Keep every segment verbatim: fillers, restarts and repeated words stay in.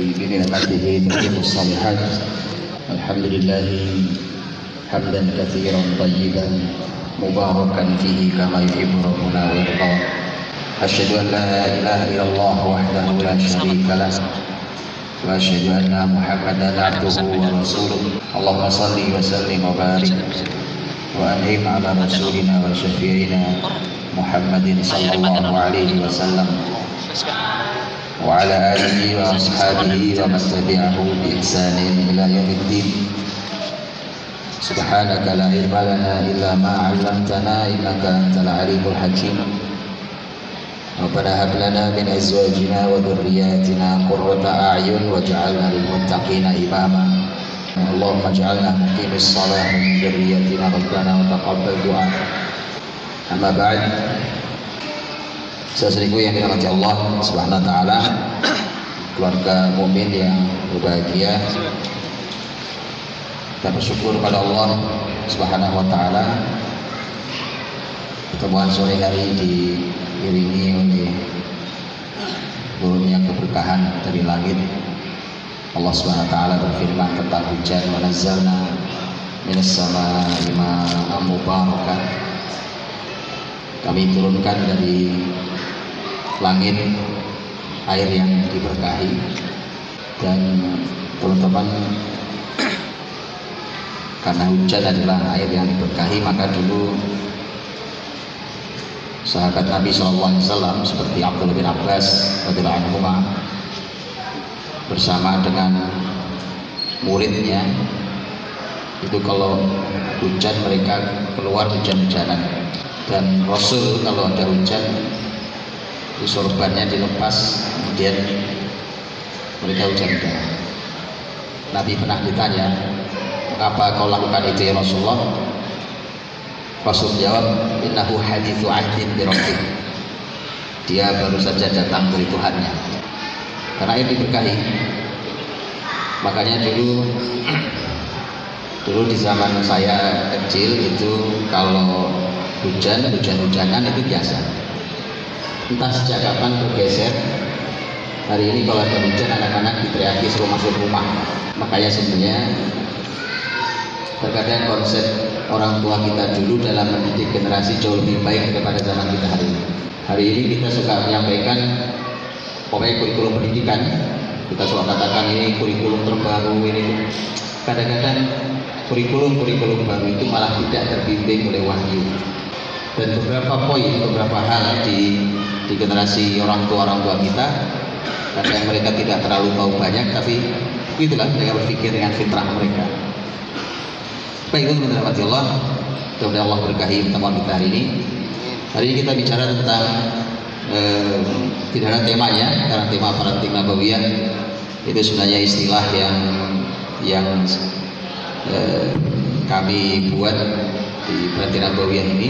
بنعمته نتم الصالحات. الحمد لله حمدا كثيرا طيبا مباركا فيه كما يحب ربنا ويرضى. أشهد أن لا إله إلا الله وحده لا شريك له وأشهد أن محمدا عبده ورسوله. اللهم صل وسلم وبارك وأنعم على رسولنا وشفيعنا محمد صلى الله عليه وسلم وعلى آله وأصحابه ومن تبعه بإحسان إلى يوم الدين. سبحانك لا علم لنا إلا ما علمتنا إنك أنت العليم الحكيم. ربنا هب لنا من أزواجنا وذرياتنا قرة أعين واجعلنا للمتقين إماما. اللهم اجعلنا مقيم الصلاة من ذريتنا ربنا وتقبل دعاء. أما بعد, saudaraku yang dirahmati Allah Subhanahu wa taala, keluarga mukmin yang berbahagia, kita bersyukur pada Allah Subhanahu wa taala. Pertemuan sore hari diiringi oleh turunnya keberkahan dari langit. Allah Subhanahu wa taala berfirman tentang hujan, wa nazzalna minas samaa'i ma'an mubarakan. Kami turunkan dari langit air yang diberkahi. Dan teman-teman, karena hujan adalah air yang diberkahi, maka dulu sahabat Nabi shallallahu alaihi wasallam seperti Abdullah bin Abbas radhiyallahu anhu bersama dengan muridnya itu kalau hujan mereka keluar hujan-hujanan, dan Rasul kalau ada hujan itu sorbannya dilepas kemudian mereka hujan-hujan. Nabi pernah ditanya, mengapa kau lakukan itu ya Rasulullah? Rasul jawab, innahu hadithu ahdin bi rabbih. Dia baru saja datang dari Tuhannya. Karena air diberkahi. Makanya dulu dulu di zaman saya kecil itu kalau hujan, hujan-hujanan itu biasa. Entah sejak kapan bergeser. Hari ini kalau ada hujan, anak-anak diteriaki suruh masuk rumah. Makanya sebenarnya terkadang konsep orang tua kita dulu dalam mendidik generasi jauh lebih baik daripada zaman kita hari ini. Hari ini kita suka menyampaikan pokoknya kurikulum pendidikan, kita suka katakan ini kurikulum terbaru, ini kadang-kadang kurikulum-kurikulum baru itu malah tidak terbimbing oleh wahyu. Dan beberapa poin, beberapa hal di di generasi orang tua orang tua kita, kadang mereka tidak terlalu tahu banyak, tapi itulah mereka berpikir dengan fitrah mereka. Baik, itu teman-teman Allah, semoga Allah berkahi pertemuan kita hari ini. Hari ini kita bicara tentang eh, tidak ada temanya, karena tema paradigm nabawiyah itu sebenarnya istilah yang yang eh, kami buat di paradigm nabawiyah ini.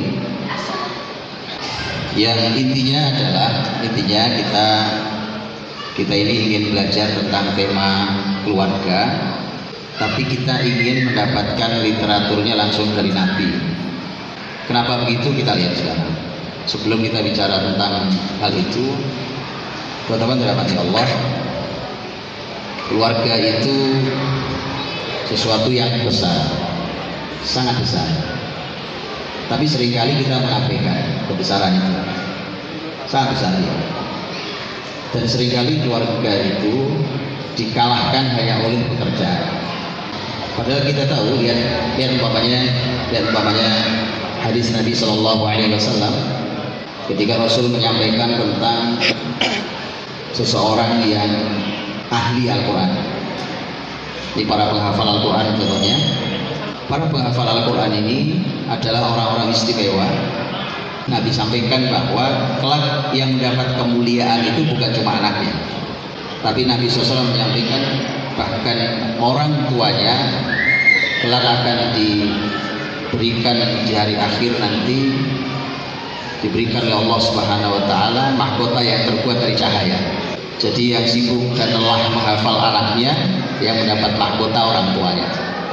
Yang intinya adalah intinya kita kita ini ingin belajar tentang tema keluarga, tapi kita ingin mendapatkan literaturnya langsung dari Nabi. Kenapa begitu? Kita lihat sekarang. Sebelum kita bicara tentang hal itu, teman-teman dirahmati Allah, keluarga itu sesuatu yang besar, sangat besar. Tapi seringkali kita mengabaikan kebesaran itu, sangat besar ya. Dan seringkali keluarga itu dikalahkan hanya oleh pekerjaan. Padahal kita tahu, lihat lihat umpamanya, lihat umpamanya hadis Nabi Shallallahu Alaihi Wasallam ketika Rasul menyampaikan tentang seseorang yang ahli Al-Quran. Ini para penghafal Al-Quran contohnya. Para penghafal Al-Quran ini adalah orang-orang istimewa. Nabi sampaikan bahwa kelak yang mendapat kemuliaan itu bukan cuma anaknya, tapi Nabi shallallahu alaihi wasallam menyampaikan bahkan orang tuanya kelak akan diberikan di hari akhir nanti, diberikan oleh Allah Subhanahu wa taala mahkota yang terbuat dari cahaya. Jadi yang sibuk dan lelah menghafal anaknya yang mendapat mahkota orang tuanya.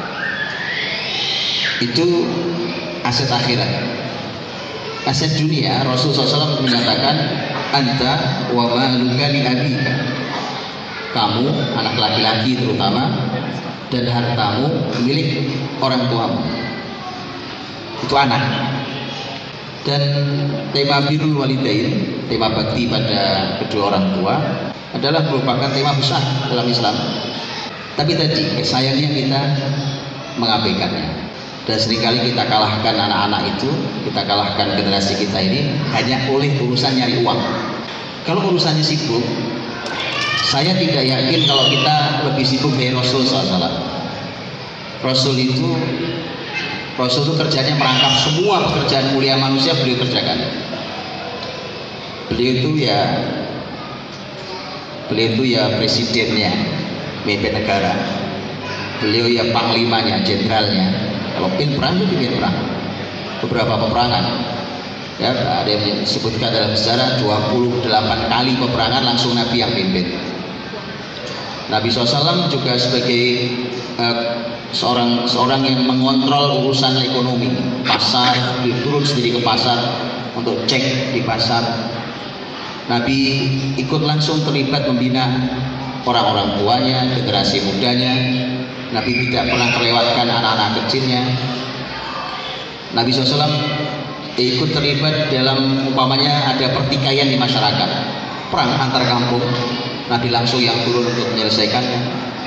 Itu aset akhirat. Aset dunia, Rasul shallallahu alaihi wasallam menyatakan anta wa maluka li abika. kamu, anak laki-laki terutama, dan hartamu milik orang tuamu. Itu anak. Dan tema birrul walidain, tema bakti pada kedua orang tua adalah merupakan tema besar dalam Islam. Tapi tadi sayangnya kita mengabaikannya, dan seringkali kita kalahkan anak-anak itu, kita kalahkan generasi kita ini hanya oleh urusan nyari uang. Kalau urusannya sibuk, saya tidak yakin kalau kita lebih sibuk dari Rasul shallallahu alaihi wasallam. Rasul itu Rasul itu kerjanya merangkap semua pekerjaan mulia manusia beliau kerjakan. Beliau itu ya beliau itu ya presidennya, pemimpin negara. Beliau ya panglimanya, jenderalnya. Kalau pin perang itu pimpin perang. Beberapa peperangan. Ya, ada yang disebutkan dalam sejarah dua puluh delapan kali peperangan langsung Nabi yang pimpin. Nabi shallallahu alaihi wasallam juga sebagai uh, seorang seorang yang mengontrol urusan ekonomi, pasar, turun sendiri ke pasar untuk cek di pasar. Nabi ikut langsung terlibat membina orang-orang tuanya, generasi mudanya. Nabi tidak pernah terlewatkan anak-anak kecilnya. Nabi shallallahu alaihi wasallam ikut terlibat dalam umpamanya ada pertikaian di masyarakat, perang antar kampung, Nabi langsung yang turun untuk menyelesaikannya.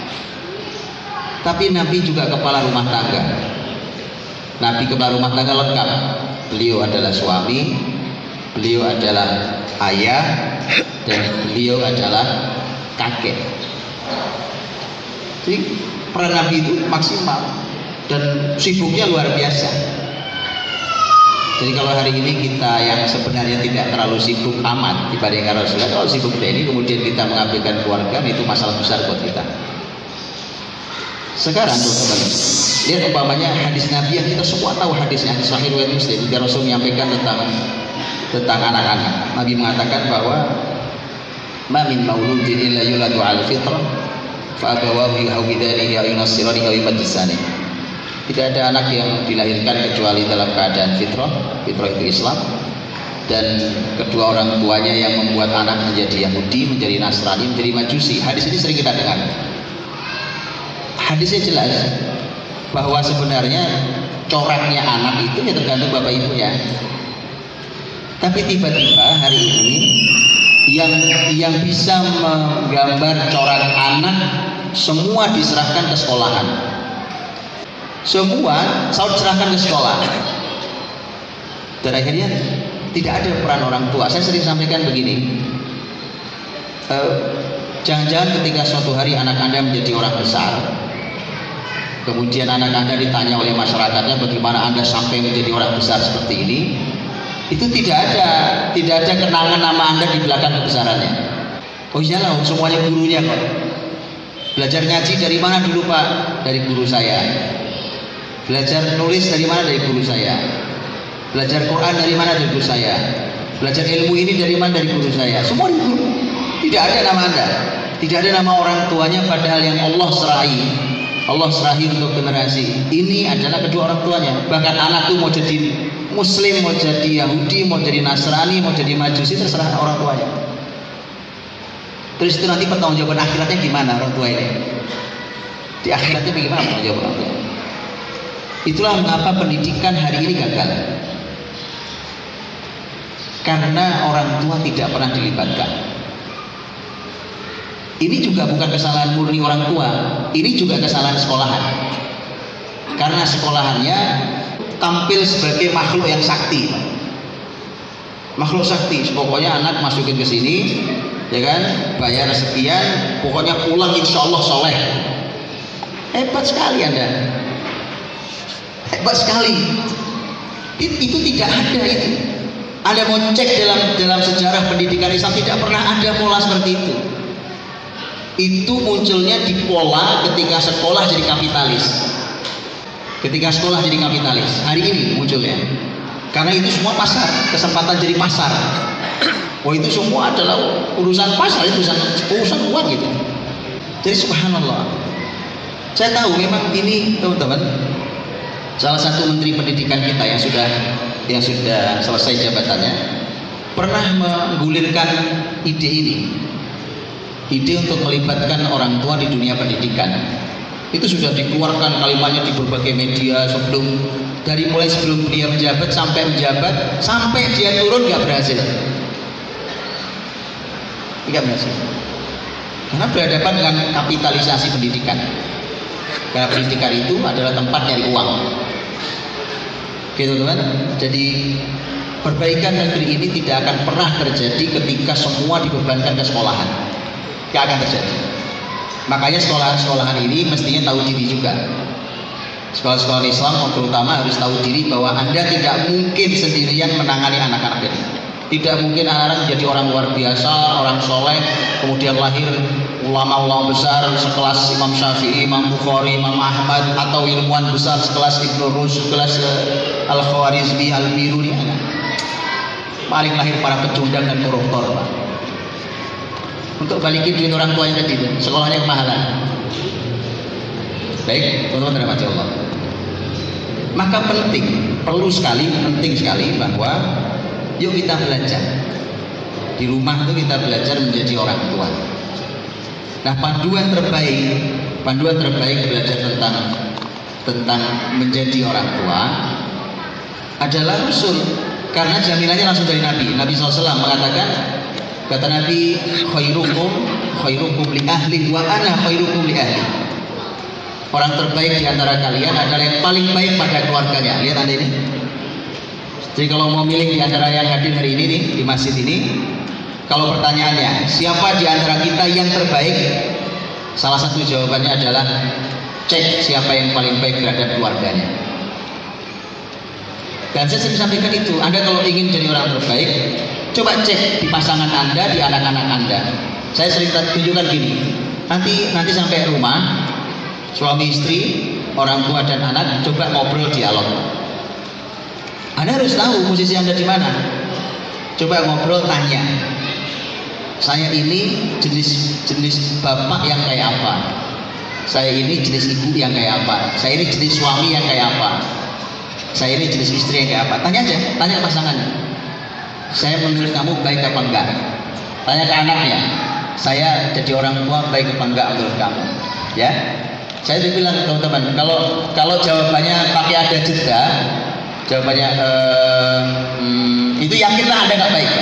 Tapi Nabi juga kepala rumah tangga. Nabi kepala rumah tangga lengkap. Beliau adalah suami, beliau adalah ayah, dan beliau adalah kakek. Jadi peran Nabi itu maksimal dan sibuknya luar biasa. Jadi kalau hari ini kita yang sebenarnya tidak terlalu sibuk amat dibandingkan Rasulullah, kalau sibuk ini kemudian kita mengabaikan keluarga, itu masalah besar buat kita. Sekarang teman-teman, lihat umpamanya hadis Nabi yang kita semua tahu hadisnya, hadis Sahih riwayat Muslim, ketika Rasul menyampaikan tentang tentang anak-anak. Nabi mengatakan bahwa ma min mauludin illa yuladu al fitrah fa abawahu yuhawidanihi aw yunassiranihi aw yumajjisanihi. Tidak ada anak yang dilahirkan kecuali dalam keadaan fitrah. Fitrah itu Islam. Dan kedua orang tuanya yang membuat anak menjadi Yahudi, menjadi Nasrani, menjadi Majusi. Hadis ini sering kita dengar. Hadisnya jelas bahwa sebenarnya coraknya anak itu ya tergantung bapak ibunya. Tapi tiba-tiba hari ini yang yang bisa menggambar corak anak semua diserahkan ke sekolahan. Semua selalu diserahkan ke sekolah. Dan akhirnya tidak ada peran orang tua. Saya sering sampaikan begini, jangan-jangan uh, ketika suatu hari anak Anda menjadi orang besar, kemudian anak Anda ditanya oleh masyarakatnya bagaimana Anda sampai menjadi orang besar seperti ini, itu tidak ada tidak ada kenangan nama Anda di belakang kebesarannya. Oh iyalah, semuanya gurunya kok. Belajar ngaji dari mana dulu Pak? Dari guru saya. Belajar nulis dari mana? Dari guru saya. Belajar Quran dari mana? Dari guru saya. Belajar ilmu ini dari mana? Dari guru saya. Semua dari guru. Tidak ada nama Anda, tidak ada nama orang tuanya, padahal yang Allah serahi, Allah serahi untuk generasi ini adalah kedua orang tuanya. Bahkan anak itu mau jadi Muslim, mau jadi Yahudi, mau jadi Nasrani, mau jadi Majusi, terserah orang tuanya. Terus itu nanti pertanggungjawaban akhiratnya gimana orang tua ini? Di akhiratnya bagaimana pertanggungjawaban orang tua? Itulah mengapa pendidikan hari ini gagal, karena orang tua tidak pernah dilibatkan. Ini juga bukan kesalahan murni orang tua, ini juga kesalahan sekolahan, karena sekolahannya tampil sebagai makhluk yang sakti, makhluk sakti. Pokoknya anak masukin ke sini, ya kan, bayar sekian, pokoknya pulang insya Allah soleh. Hebat sekali Anda. Hebat sekali. It, itu tidak ada itu. Anda mau cek dalam dalam sejarah pendidikan Islam, tidak pernah ada pola seperti itu. Itu munculnya di pola ketika sekolah jadi kapitalis. Ketika sekolah jadi kapitalis, hari ini munculnya. Karena itu semua pasar, kesempatan jadi pasar. Oh itu semua adalah urusan pasar, itu urusan urusan uang gitu. Jadi subhanallah. Saya tahu memang ini teman-teman, salah satu menteri pendidikan kita yang sudah yang sudah selesai jabatannya pernah menggulirkan ide ini. ide untuk melibatkan orang tua di dunia pendidikan. Itu sudah dikeluarkan kalimatnya di berbagai media sebelum, dari mulai sebelum dia menjabat sampai menjabat sampai dia turun nggak berhasil, nggak berhasil, karena berhadapan dengan kapitalisasi pendidikan. Karena pendidikan itu adalah tempat nyari uang, gitu teman. Jadi perbaikan negeri ini tidak akan pernah terjadi ketika semua dibebankan ke sekolahan, nggak akan terjadi. Makanya sekolahan-sekolahan ini mestinya tahu diri juga. Sekolah-sekolah Islam terutama harus tahu diri bahwa Anda tidak mungkin sendirian menangani anak-anak ini. Tidak mungkin anak-anak menjadi orang luar biasa, orang soleh, kemudian lahir ulama-ulama besar sekelas Imam Syafi'i, Imam Bukhari, Imam Ahmad, atau ilmuwan besar sekelas Ibnu Rushd, sekelas Al-Khwarizmi, Al-Biruni. Paling lahir para pecundang dan koruptor, Pak. Untuk balikin duit orang tuanya tadi, sekolahnya kemahalan. Baik, teman-teman rahmati Allah. Maka penting, perlu sekali, penting sekali bahwa yuk kita belajar. Di rumah itu kita belajar menjadi orang tua. Nah, panduan terbaik, panduan terbaik belajar tentang tentang menjadi orang tua adalah Rasul. Karena jaminannya langsung dari Nabi. Nabi shallallahu alaihi wasallam mengatakan, kata Nabi, khairukum khairukum li ahli wa ana khairukum li ahli. Orang terbaik di antara kalian adalah yang paling baik pada keluarganya. Lihat Anda ini. Jadi kalau mau milih di antara yang hadir hari ini nih, di masjid ini, kalau pertanyaannya siapa di antara kita yang terbaik, salah satu jawabannya adalah cek siapa yang paling baik terhadap keluarganya. Dan saya sering sampaikan itu, Anda kalau ingin jadi orang terbaik, coba cek di pasangan Anda, di anak-anak Anda. Saya sering tunjukkan gini, nanti nanti sampai rumah, suami istri, orang tua dan anak, coba ngobrol dialog. Anda harus tahu posisi Anda di mana. Coba ngobrol, tanya, saya ini jenis jenis bapak yang kayak apa? Saya ini jenis ibu yang kayak apa? Saya ini jenis suami yang kayak apa? Saya ini jenis istri yang kayak apa? Tanya aja, tanya pasangannya. Saya menurut kamu baik apa enggak? Tanya ke anaknya, saya jadi orang tua baik apa enggak menurut kamu? Ya, saya juga bilang teman-teman, kalau kalau jawabannya pakai ada jeda, jawabannya eh, hmm, itu yakinlah Anda nggak baik.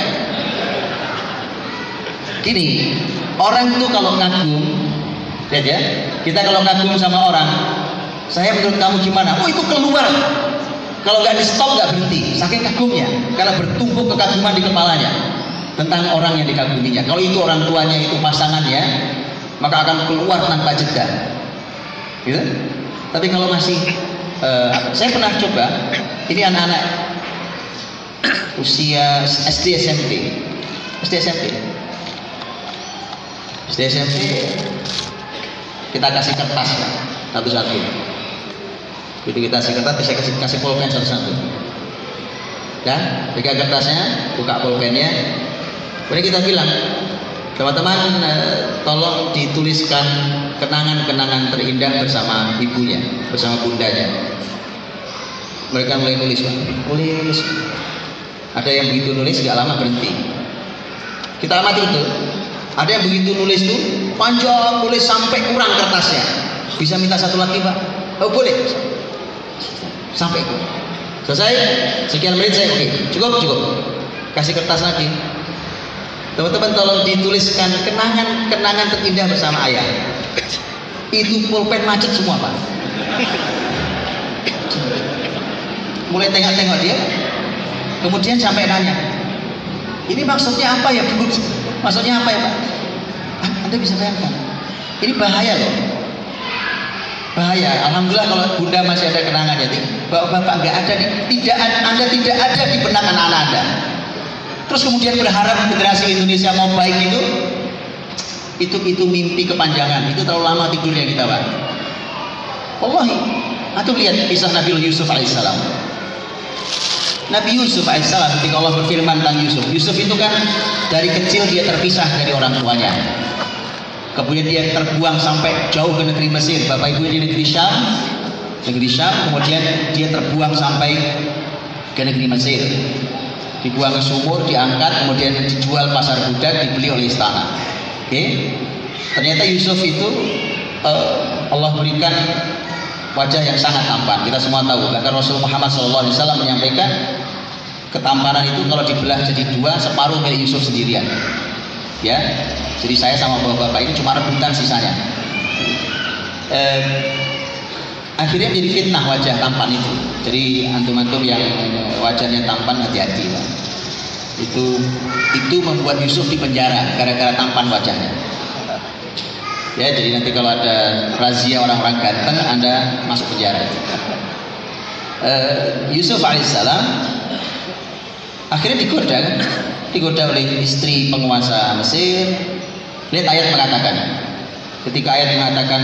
Gini, orang tuh kalau ngagum, lihat ya, kita kalau ngagum sama orang, saya menurut kamu gimana? Oh itu keluar. Kalau nggak di stop nggak berhenti, saking kagumnya, karena bertumpuk kekaguman di kepalanya tentang orang yang dikaguminya. Kalau itu orang tuanya, itu pasangannya, maka akan keluar tanpa jeda. Gitu? Tapi kalau masih, uh, saya pernah coba, ini anak-anak usia S D S M P, S D S M P, S D S M P, kita kasih kertas satu-satu. Jadi kita kasih kertas, bisa kasih, kasih pulpen satu-satu. Ya, pegang kertasnya, buka pulpennya. Kemudian kita bilang, teman-teman, eh, tolong dituliskan kenangan-kenangan terindah bersama ibunya, bersama bundanya. Mereka mulai nulis, Pak. Nulis. Ada yang begitu nulis, gak lama berhenti. Kita amati itu. Ada yang begitu nulis tuh panjang, nulis sampai kurang kertasnya. Bisa minta satu lagi, Pak? Oh boleh. Sampai itu selesai, sekian menit saya oke, okay. cukup cukup, kasih kertas lagi. Teman-teman tolong dituliskan kenangan-kenangan terindah bersama ayah. Itu pulpen macet semua, Pak. Mulai tengok-tengok dia, kemudian sampai nanya, ini maksudnya apa ya Bu? Maksudnya apa ya Pak? Anda bisa bayangkan, ini bahaya loh. Bahaya. Alhamdulillah kalau bunda masih ada kenangan ya, bapak-bapak nggak ada, tidak anda tidak ada di benak anak-anak Anda. Terus kemudian berharap generasi Indonesia mau baik itu, itu itu mimpi kepanjangan. Itu terlalu lama tidurnya kita, Pak. Wallahi, atau lihat kisah Nabi Yusuf alaihissalam. Nabi Yusuf alaihissalam ketika Allah berfirman tentang Yusuf, Yusuf itu kan dari kecil dia terpisah dari orang tuanya. Kemudian dia terbuang sampai jauh ke negeri Mesir. Bapak ibu di negeri Syam, negeri Syam. Kemudian dia terbuang sampai ke negeri Mesir. Dibuang ke sumur, diangkat, kemudian dijual pasar budak, dibeli oleh istana. Oke, ternyata Yusuf itu uh, Allah berikan wajah yang sangat tampan. Kita semua tahu, bahkan Rasul Muhammad shallallahu alaihi wasallam menyampaikan ketampanan itu kalau dibelah jadi dua, separuh milik Yusuf sendirian. Ya, jadi saya sama bapak-bapak ini cuma rebutan sisanya. Eh, akhirnya jadi fitnah wajah tampan itu. Jadi antum-antum yang wajahnya tampan hati-hati, Pak. Itu itu membuat Yusuf di penjara gara-gara tampan wajahnya. Ya, jadi nanti kalau ada razia orang-orang ganteng, Anda masuk penjara. Uh, Yusuf alaihissalam akhirnya digoda, kan? Digoda oleh istri penguasa Mesir. Lihat ayat mengatakan, ketika ayat mengatakan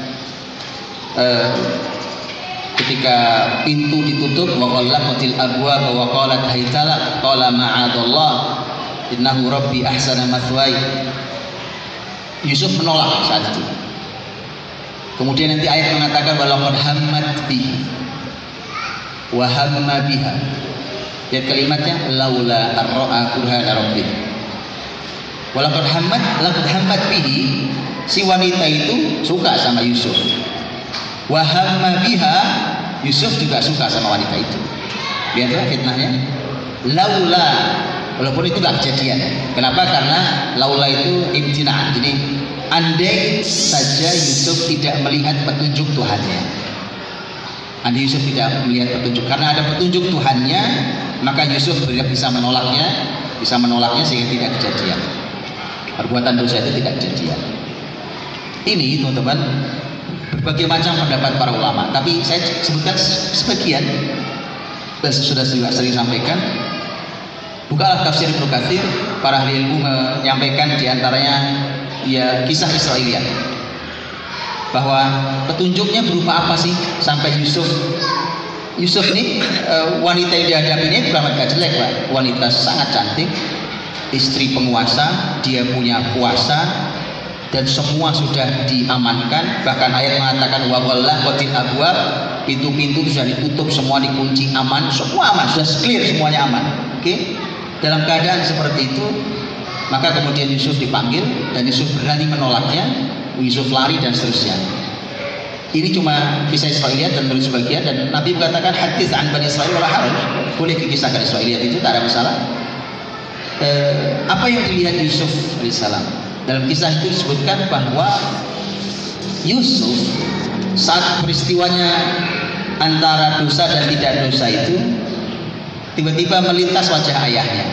uh, ketika pintu ditutup, wa ghallaqatil abwaab wa qalat haytala qala ma'adallah innahu rabbi ahsana mathwaya. Yusuf menolak saat itu. Kemudian nanti ayat mengatakan walaqad hammat bihi wa hamma biha. Ya, kalimatnya laula ar-ra'a burhana rabbih. Walaqad hammat, laqad hammat bihi, si wanita itu suka sama Yusuf. Wa hamma biha, Yusuf juga suka sama wanita itu. Lihatlah fitnahnya. Laula, walaupun itu nggak kejadian. Kenapa? Karena laula itu imtina. Jadi andai saja Yusuf tidak melihat petunjuk Tuhannya, andai Yusuf tidak melihat petunjuk, karena ada petunjuk Tuhannya, maka Yusuf bisa menolaknya, bisa menolaknya sehingga tidak kejadian. Perbuatan dosa itu tidak kejadian. Ini teman-teman berbagai macam pendapat para ulama, tapi saya sebutkan sebagian dan sudah juga sering sampaikan. Bukalah tafsir Ibnu Katsir, para ahli ilmu menyampaikan diantaranya ya kisah Israiliyat, bahwa petunjuknya berupa apa sih sampai Yusuf Yusuf ini uh, wanita yang dihadapi ini bukan wanita jelek, Pak. Wanita sangat cantik, istri penguasa, dia punya kuasa dan semua sudah diamankan. Bahkan ayat mengatakan wa ghallaqatil abwaab, pintu-pintu sudah ditutup, semua dikunci, aman, semua aman, sudah clear, semuanya aman. Oke, okay? Dalam keadaan seperti itu, maka kemudian Yusuf dipanggil dan Yusuf berani menolaknya. Yusuf lari dan seterusnya. Ini cuma kisah Israiliyat dan baru sebagian, dan Nabi mengatakan hadits an Bani Israil wala haraj, boleh dikisahkan Israiliyat itu, tak ada masalah. Eh, apa yang dilihat Yusuf alaihissalam dalam kisah itu disebutkan bahwa Yusuf saat peristiwanya antara dosa dan tidak dosa itu tiba-tiba melintas wajah ayahnya.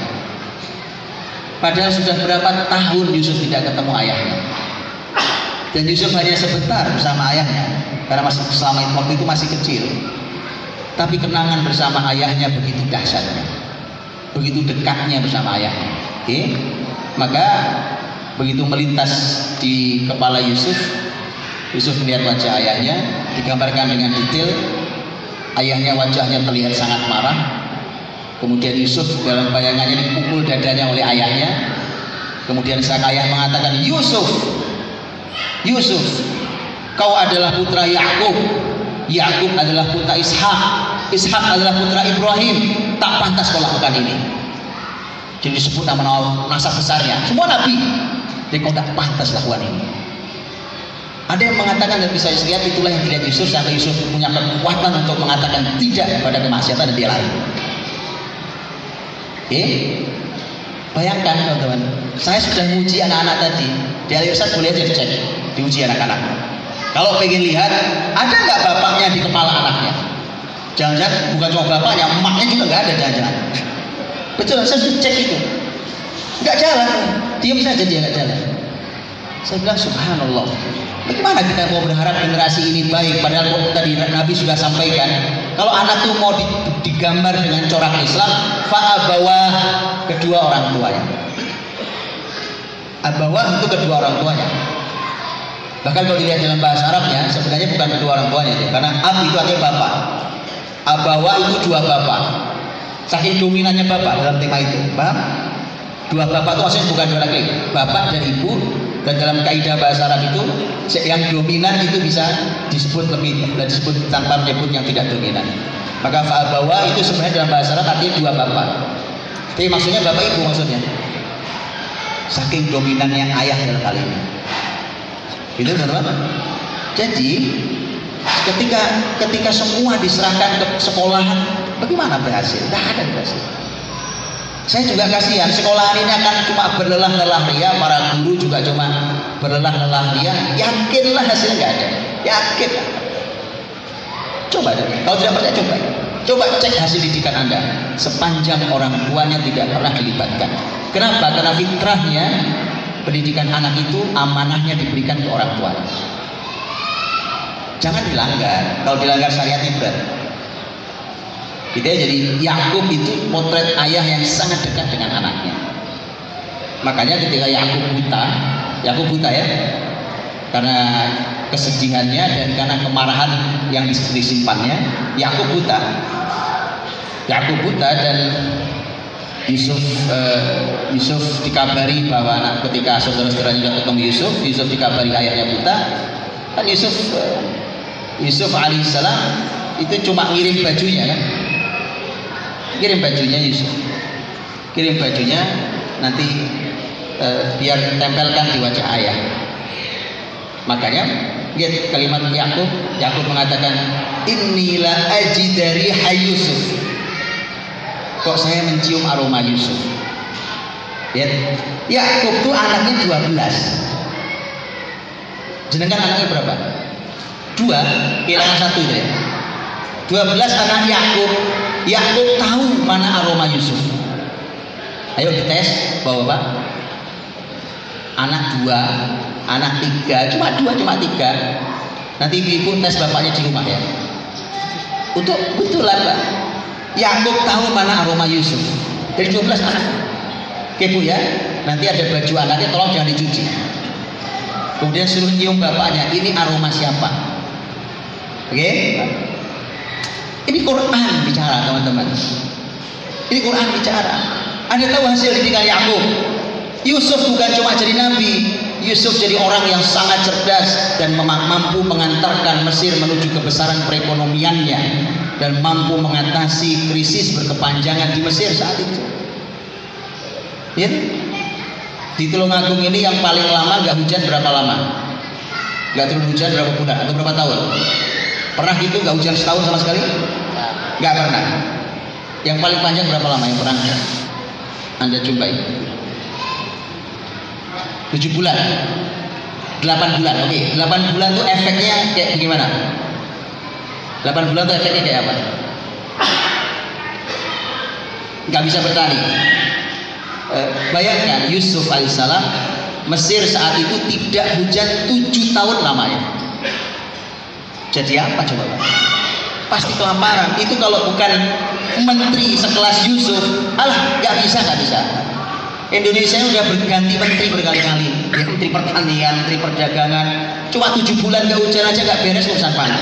Padahal sudah berapa tahun Yusuf tidak ketemu ayahnya, dan Yusuf hanya sebentar bersama ayahnya karena masih selama waktu itu masih kecil. Tapi kenangan bersama ayahnya begitu dahsyatnya, begitu dekatnya bersama ayahnya. Oke, okay? Maka begitu melintas di kepala Yusuf, Yusuf melihat wajah ayahnya, digambarkan dengan detail. Ayahnya wajahnya terlihat sangat marah. Kemudian Yusuf dalam bayangannya dipukul dadanya oleh ayahnya. Kemudian sang ayah mengatakan, Yusuf, Yusuf, kau adalah putra Yakub, Yakub adalah putra Ishak, Ishak adalah putra Ibrahim, tak pantas kau lakukan ini. Jadi disebut nama nasab besarnya, semua nabi, jadi kau tak pantas lakukan ini. Ada yang mengatakan dan bisa lihat itulah yang dilihat Yusuf, sampai Yusuf punya kekuatan untuk mengatakan tidak kepada kemaksiatan dan dia lari. Oke, bayangkan teman-teman, saya sudah menguji anak-anak tadi. Di hari Ustaz boleh aja dicek, diuji anak-anak. Kalau pengen lihat, ada nggak bapaknya di kepala anaknya? Jangan-jangan bukan cuma bapaknya, emaknya juga nggak ada, jangan-jangan. Betul, saya sudah cek itu, nggak jalan, diam saja dia nggak jalan. Saya bilang subhanallah, bagaimana kita mau berharap generasi ini baik? Padahal tadi Nabi sudah sampaikan, kalau anak itu mau digambar dengan corak Islam, fa'abawah, kedua orang tuanya. Abawah itu kedua orang tuanya. Bahkan kalau dilihat dalam bahasa Arabnya, sebenarnya bukan kedua orang tuanya itu, karena ab itu artinya bapak. Abawah itu dua bapak. Saking dominannya bapak dalam tema itu, paham? Dua bapak itu maksudnya bukan dua laki, bapak dan ibu. Dan dalam kaidah bahasa Arab itu, yang dominan itu bisa disebut lebih dan disebut tanpa menyebut yang tidak dominan. Maka fa'abawa itu sebenarnya dalam bahasa Arab artinya dua bapak. Tapi maksudnya bapak ibu maksudnya. Saking dominannya ayah dalam hal ini. Itu teman-teman. Jadi ketika ketika semua diserahkan ke sekolahan, bagaimana berhasil? Tidak ada berhasil. Saya juga kasihan, sekolahan ini akan cuma berlelah-lelah ria, para guru juga cuma berlelah-lelah ria. Yakinlah hasilnya nggak ada. Yakin. Coba deh. Kalau tidak percaya coba. Coba cek hasil didikan Anda. Sepanjang orang tuanya tidak pernah dilibatkan. Kenapa? Karena fitrahnya pendidikan anak itu amanahnya diberikan ke orang tua. Jangan dilanggar. Kalau dilanggar syariatnya berat. Gitu ya, jadi Yakub itu potret ayah yang sangat dekat dengan anaknya. Makanya ketika Yakub buta, Yakub buta ya, karena kesedihannya dan karena kemarahan yang disimpannya, Yakub buta. Yakub buta dan Yusuf eh, Yusuf dikabari bahwa anak ketika saudara-saudaranya sudah ketemu Yusuf, Yusuf dikabari ayahnya buta. Kan Yusuf eh, Yusuf alaihissalam itu cuma ngirim bajunya kan. Kirim bajunya Yusuf, kirim bajunya nanti e, biar tempelkan di wajah ayah. Makanya lihat kalimat Yakub, Yakub mengatakan inilah aji dari Yusuf. Kok saya mencium aroma Yusuf? Lihat, Yakub tuh anaknya dua belas. Jenengan anaknya berapa? Dua, kehilangan satu itu ya. dua belas anak Yakub. Yakub tahu mana aroma Yusuf. Ayo dites, bapak-bapak. Anak dua, anak tiga, cuma dua, cuma tiga. Nanti ibu tes bapaknya di rumah ya. Untuk betul lah Pak. Yakub tahu mana aroma Yusuf. Dari dua belas anak. Oke Bu ya. Nanti ada baju anaknya, tolong jangan dicuci. Kemudian suruh nyium bapaknya. Ini aroma siapa? Oke. Ini Quran bicara teman-teman. Ini Quran bicara. Anda tahu hasil didikan Yakub? Yusuf bukan cuma jadi nabi, Yusuf jadi orang yang sangat cerdas dan mampu mengantarkan Mesir menuju kebesaran perekonomiannya dan mampu mengatasi krisis berkepanjangan di Mesir saat itu. Ya? Di Tulungagung ini yang paling lama nggak hujan berapa lama? Nggak turun hujan berapa bulan atau berapa tahun? Pernah gitu nggak hujan setahun sama sekali? Nggak pernah. Yang paling panjang berapa lama yang pernah Anda jumpai? Tujuh bulan, delapan bulan. Oke, okay. delapan bulan tuh efeknya kayak gimana? Delapan bulan tuh efeknya kayak apa? Nggak bisa bertani. E, bayangkan Yusuf alaihissalam, Mesir saat itu tidak hujan tujuh tahun lamanya. Jadi apa coba Pak? Pasti kelaparan. Itu kalau bukan menteri sekelas Yusuf, alah nggak bisa nggak bisa. Indonesia udah berganti menteri berkali-kali, ya, menteri pertanian, menteri perdagangan. Cuma tujuh bulan nggak hujan aja nggak beres urusan panen.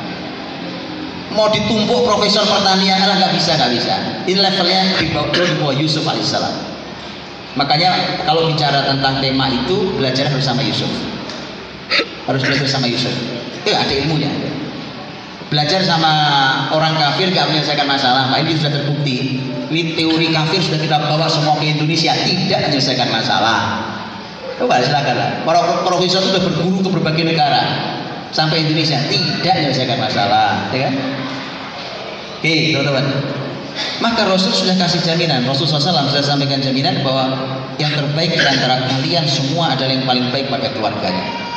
Mau ditumpuk profesor pertanian, alah nggak bisa nggak bisa. Ini levelnya di bawah, di bawah Yusuf alaihissalam. Makanya kalau bicara tentang tema itu belajar harus sama Yusuf. Harus belajar sama Yusuf. Itu ada ilmunya. Belajar sama orang kafir gak menyelesaikan masalah. Nah, ini sudah terbukti. Ini teori kafir sudah kita bawa semua ke Indonesia, tidak menyelesaikan masalah. Coba silakan. Para profesor sudah berguru ke berbagai negara sampai Indonesia, tidak menyelesaikan masalah, ya kan? Oke, teman-teman. Maka Rasul sudah kasih jaminan. Rasul shallallahu alaihi wasallam sudah sampaikan jaminan bahwa yang terbaik di antara kalian semua adalah yang paling baik pada keluarganya.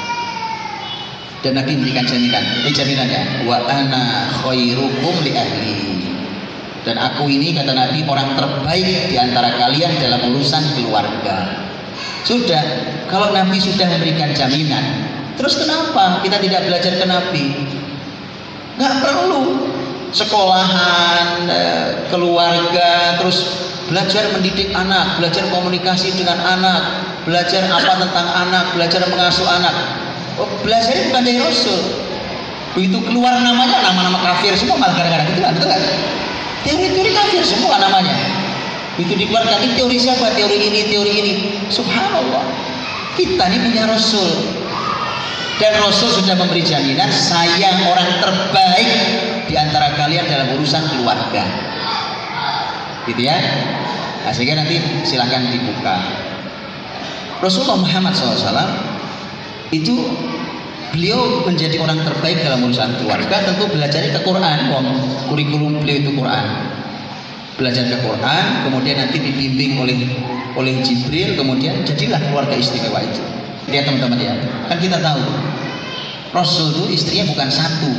Dan Nabi memberikan jaminan, ini jaminannya, wa ana khairukum li ahli. Dan aku ini kata Nabi orang terbaik di antara kalian dalam urusan keluarga. Sudah, kalau Nabi sudah memberikan jaminan, terus kenapa kita tidak belajar ke Nabi? Nggak perlu sekolahan, keluarga, terus belajar mendidik anak, belajar komunikasi dengan anak, belajar apa tentang anak, belajar mengasuh anak. Oh, belajarnya bukan dari Rasul. Begitu keluar namanya nama-nama kafir semua, malah gara-gara gitu kan, betul kan? Teori-teori kafir semua namanya. Begitu dikeluarkan, ini teori siapa? Teori ini, teori ini. Subhanallah. Kita ini punya Rasul. Dan Rasul sudah memberi jaminan, saya orang terbaik di antara kalian dalam urusan keluarga. Gitu ya. Nah, sehingga nanti silahkan dibuka. Rasulullah Muhammad shallallahu alaihi wasallam itu beliau menjadi orang terbaik dalam urusan keluarga. Tentu belajarnya ke Quran, wong kurikulum beliau itu Quran. Belajar ke Quran, kemudian nanti dibimbing oleh oleh Jibril, kemudian jadilah keluarga istimewa itu. Lihat teman-teman ya, kan kita tahu Rasul itu istrinya bukan satu,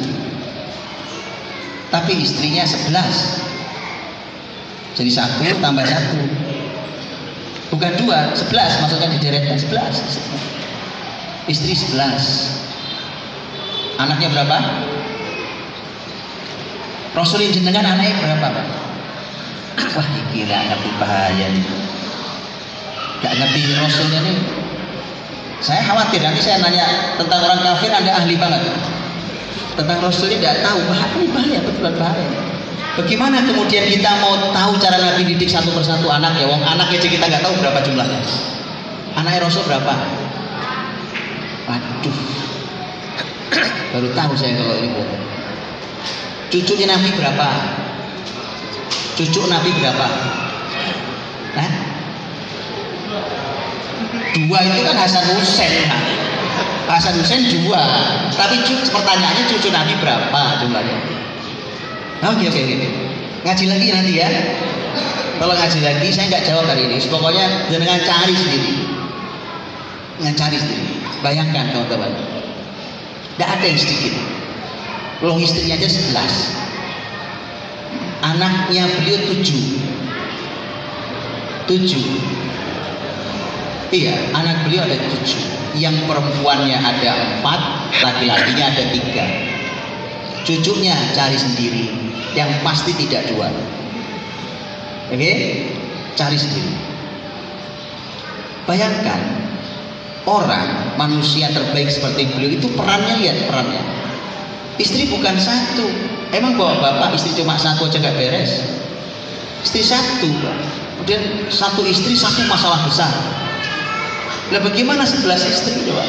tapi istrinya sebelas. Jadi satu tambah satu, bukan dua, sebelas, maksudnya di deretnya sebelas. Istri sebelas. Anaknya berapa? Rasul yang jenengan anaknya berapa, Pak? Wah, kira ngerti bahaya nih. Gak ngerti Rasulnya nih. Saya khawatir nanti saya nanya tentang orang kafir, Anda ahli banget. Tentang Rasulnya tidak tahu, bahaya, ini bahaya, betul bahaya. Bagaimana kemudian kita mau tahu cara Nabi didik satu persatu anak ya? Wong anak aja kita nggak tahu berapa jumlahnya. Anaknya Rasul berapa? Waduh, baru tahu saya kalau ini. Cucunya Nabi berapa? Cucu Nabi berapa? Hah? Dua itu kan Hasan Husain. Hasan Husain dua. Tapi pertanyaannya cucu Nabi berapa jumlahnya? Oke oke oke. Ngaji lagi nanti ya. Kalau ngaji lagi saya nggak jawab hari ini. Pokoknya dengan cari sendiri. Dengan cari sendiri. Bayangkan teman-teman. Tidak ada yang sedikit. Loh istrinya aja sebelas. Anaknya beliau tujuh. Tujuh. Iya, anak beliau ada tujuh. Yang perempuannya ada empat, laki-lakinya ada tiga. Cucunya cari sendiri, yang pasti tidak dua. Oke, okay? Cari sendiri. Bayangkan orang manusia terbaik seperti beliau itu perannya, lihat perannya. Istri bukan satu. Emang bawa bapak istri cuma satu aja nggak beres. Istri satu, kemudian satu istri satu masalah besar. Lah bagaimana sebelas istri coba?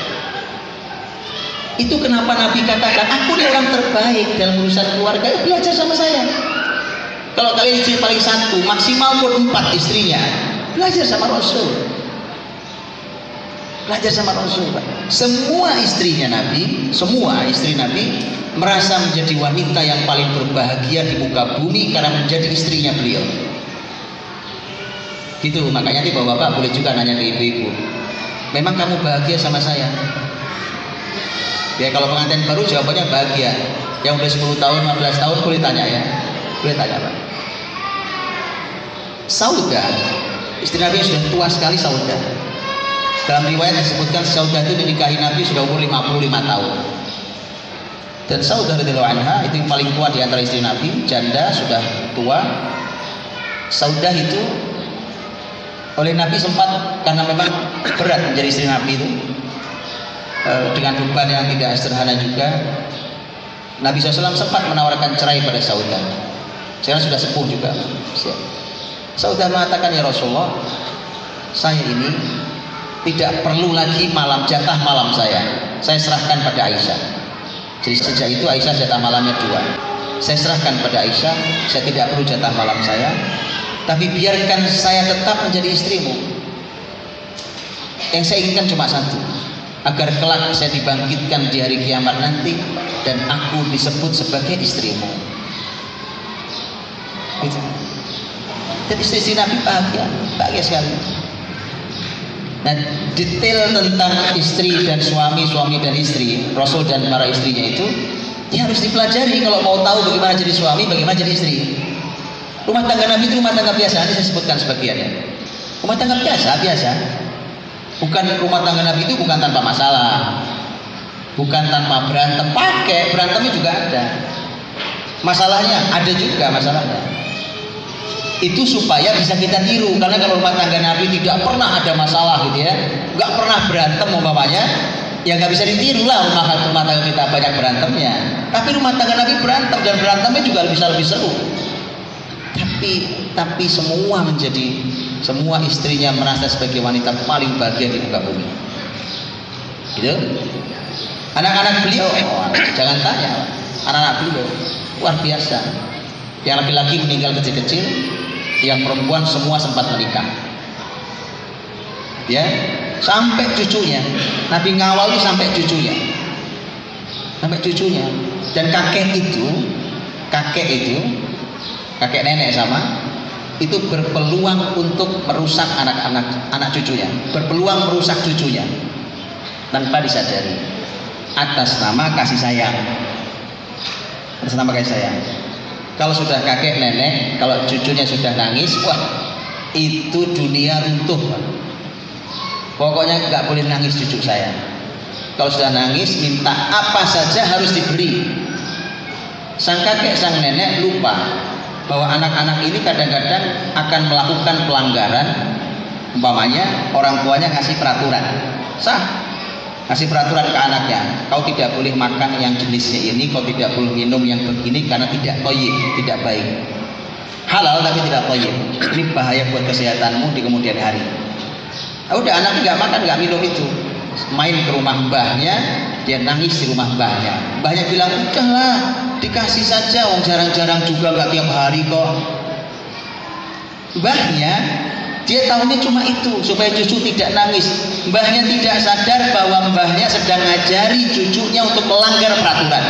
Itu kenapa Nabi katakan, aku ini orang terbaik dalam urusan keluarga, ya belajar sama saya. Kalau kalian istri paling satu, maksimal pun empat istrinya, belajar sama Rasul. Belajar sama Rasul, Pak. Semua istrinya Nabi, semua istri Nabi merasa menjadi wanita yang paling berbahagia di muka bumi karena menjadi istrinya beliau. Gitu, makanya nih bapak-bapak boleh juga nanya ke ibu-ibu, memang kamu bahagia sama saya? Ya kalau pengantin baru jawabannya bahagia. Yang udah sepuluh tahun, lima belas tahun boleh tanya ya. Boleh tanya Pak. Saudah, istri Nabi sudah tua sekali Saudah. Dalam riwayat disebutkan Saudah itu dinikahi Nabi sudah umur lima puluh lima tahun. Dan Saudah radhiyallahu anha itu yang paling tua di antara istri Nabi, janda sudah tua. Saudah itu oleh Nabi sempat, karena memang berat menjadi istri Nabi itu, dengan beban yang tidak sederhana juga, Nabi shallallahu alaihi wasallam sempat menawarkan cerai pada Saudah. Sekarang sudah sepuh juga. Saudah mengatakan, ya Rasulullah, saya ini tidak perlu lagi malam jatah malam saya. Saya serahkan pada Aisyah. Jadi sejak itu Aisyah jatah malamnya dua. Saya serahkan pada Aisyah. Saya tidak perlu jatah malam saya. Tapi biarkan saya tetap menjadi istrimu. Yang saya inginkan cuma satu, agar kelak saya dibangkitkan di hari kiamat nanti dan aku disebut sebagai istrimu. Gitu. Dan istri Nabi bahagia, bahagia sekali. Nah, detail tentang istri dan suami, suami dan istri, Rasul dan para istrinya itu, ya harus dipelajari kalau mau tahu bagaimana jadi suami, bagaimana jadi istri. Rumah tangga Nabi itu rumah tangga biasa, nanti saya sebutkan sebagiannya. Rumah tangga biasa, biasa. Bukan rumah tangga Nabi itu bukan tanpa masalah, bukan tanpa berantem, pakai berantemnya juga ada. Masalahnya ada juga masalahnya. Itu supaya bisa kita tiru, karena kalau rumah tangga Nabi tidak pernah ada masalah gitu ya, nggak pernah berantem umpamanya, ya nggak bisa ditiru lah rumah, rumah tangga kita banyak berantemnya. Tapi rumah tangga Nabi berantem dan berantemnya juga bisa lebih seru. Tapi tapi semua menjadi semua istrinya merasa sebagai wanita paling bahagia di muka bumi. Gitu. Anak-anak beliau, oh, jangan tanya, anak-anak beliau luar biasa. Yang laki-laki meninggal kecil-kecil, yang perempuan semua sempat menikah. Ya, sampai cucunya. Nabi ngawal itu sampai cucunya, sampai cucunya. Dan kakek itu, kakek itu, kakek nenek sama, itu berpeluang untuk merusak anak-anak anak cucunya, berpeluang merusak cucunya tanpa disadari, atas nama kasih sayang, atas nama kasih sayang. Kalau sudah kakek nenek, kalau cucunya sudah nangis, wah itu dunia runtuh. Pokoknya nggak boleh nangis cucu saya. Kalau sudah nangis, minta apa saja harus diberi. Sang kakek, sang nenek lupa bahwa anak-anak ini kadang-kadang akan melakukan pelanggaran. Umpamanya orang tuanya ngasih peraturan, sah, ngasih peraturan ke anaknya, kau tidak boleh makan yang jenisnya ini, kau tidak boleh minum yang begini karena tidak toyib, tidak baik. Halal tapi tidak toyib, ini bahaya buat kesehatanmu di kemudian hari. Nah, udah anaknya nggak makan, nggak minum itu, main ke rumah mbahnya, dia nangis di rumah mbahnya. Mbahnya bilang, udahlah dikasih saja, wong jarang-jarang juga, nggak tiap hari kok. Mbahnya dia tahunya cuma itu supaya cucu tidak nangis. Mbahnya tidak sadar bahwa mbahnya sedang ngajari cucunya untuk melanggar peraturan.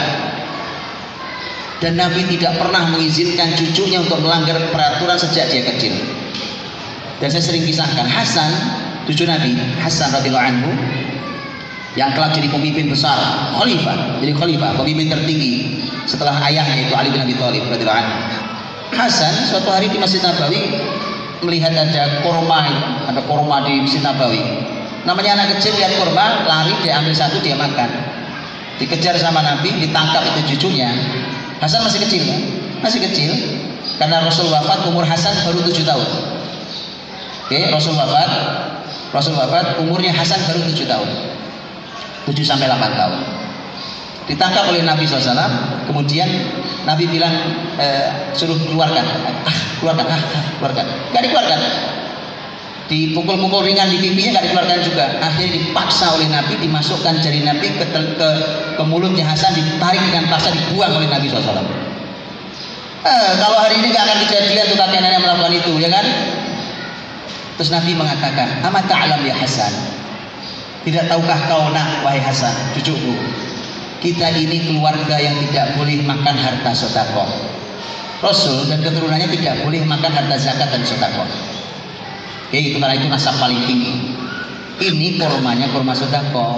Dan Nabi tidak pernah mengizinkan cucunya untuk melanggar peraturan sejak dia kecil. Dan saya sering kisahkan Hasan, cucu Nabi, Hasan radhiyallahu anhu, yang kelak jadi pemimpin besar, khalifah, jadi khalifah, pemimpin tertinggi setelah ayahnya yaitu Ali bin Abi Thalib radhiyallahu anhu. Hasan suatu hari di Masjid Nabawi melihat ada korma, ada korma di Masjid Nabawi. Namanya anak kecil lihat korma, lari, dia ambil satu, dia makan. Dikejar sama Nabi, ditangkap itu cucunya. Hasan masih kecil, ya? masih kecil, karena Rasul wafat umur Hasan baru tujuh tahun. Oke, Rasul wafat, Rasul wafat umurnya Hasan baru tujuh tahun, tujuh sampai delapan tahun. Ditangkap oleh Nabi shallallahu alaihi wasallam, kemudian Nabi bilang e, suruh keluarkan, ah keluarkan, ah keluarkan, nggak dikeluarkan. Dipukul-pukul ringan di pipinya nggak dikeluarkan juga. Akhirnya dipaksa oleh Nabi, dimasukkan jari Nabi ke, ke, ke mulutnya Hasan, ditarik dengan paksa, dibuang oleh Nabi shallallahu alaihi wasallam. Eh, kalau hari ini nggak akan kejadian tuh kakek nenek melakukan itu, ya kan? Terus Nabi mengatakan, "Ama ta'lam ya Hasan? Tidak tahukah kau nak wahai Hasan, cucuku? Kita ini keluarga yang tidak boleh makan harta sedekah. Rasul dan keturunannya tidak boleh makan harta zakat dan sedekah. Oke, itu karena itu nasab paling tinggi. Ini kormanya korma sedekah.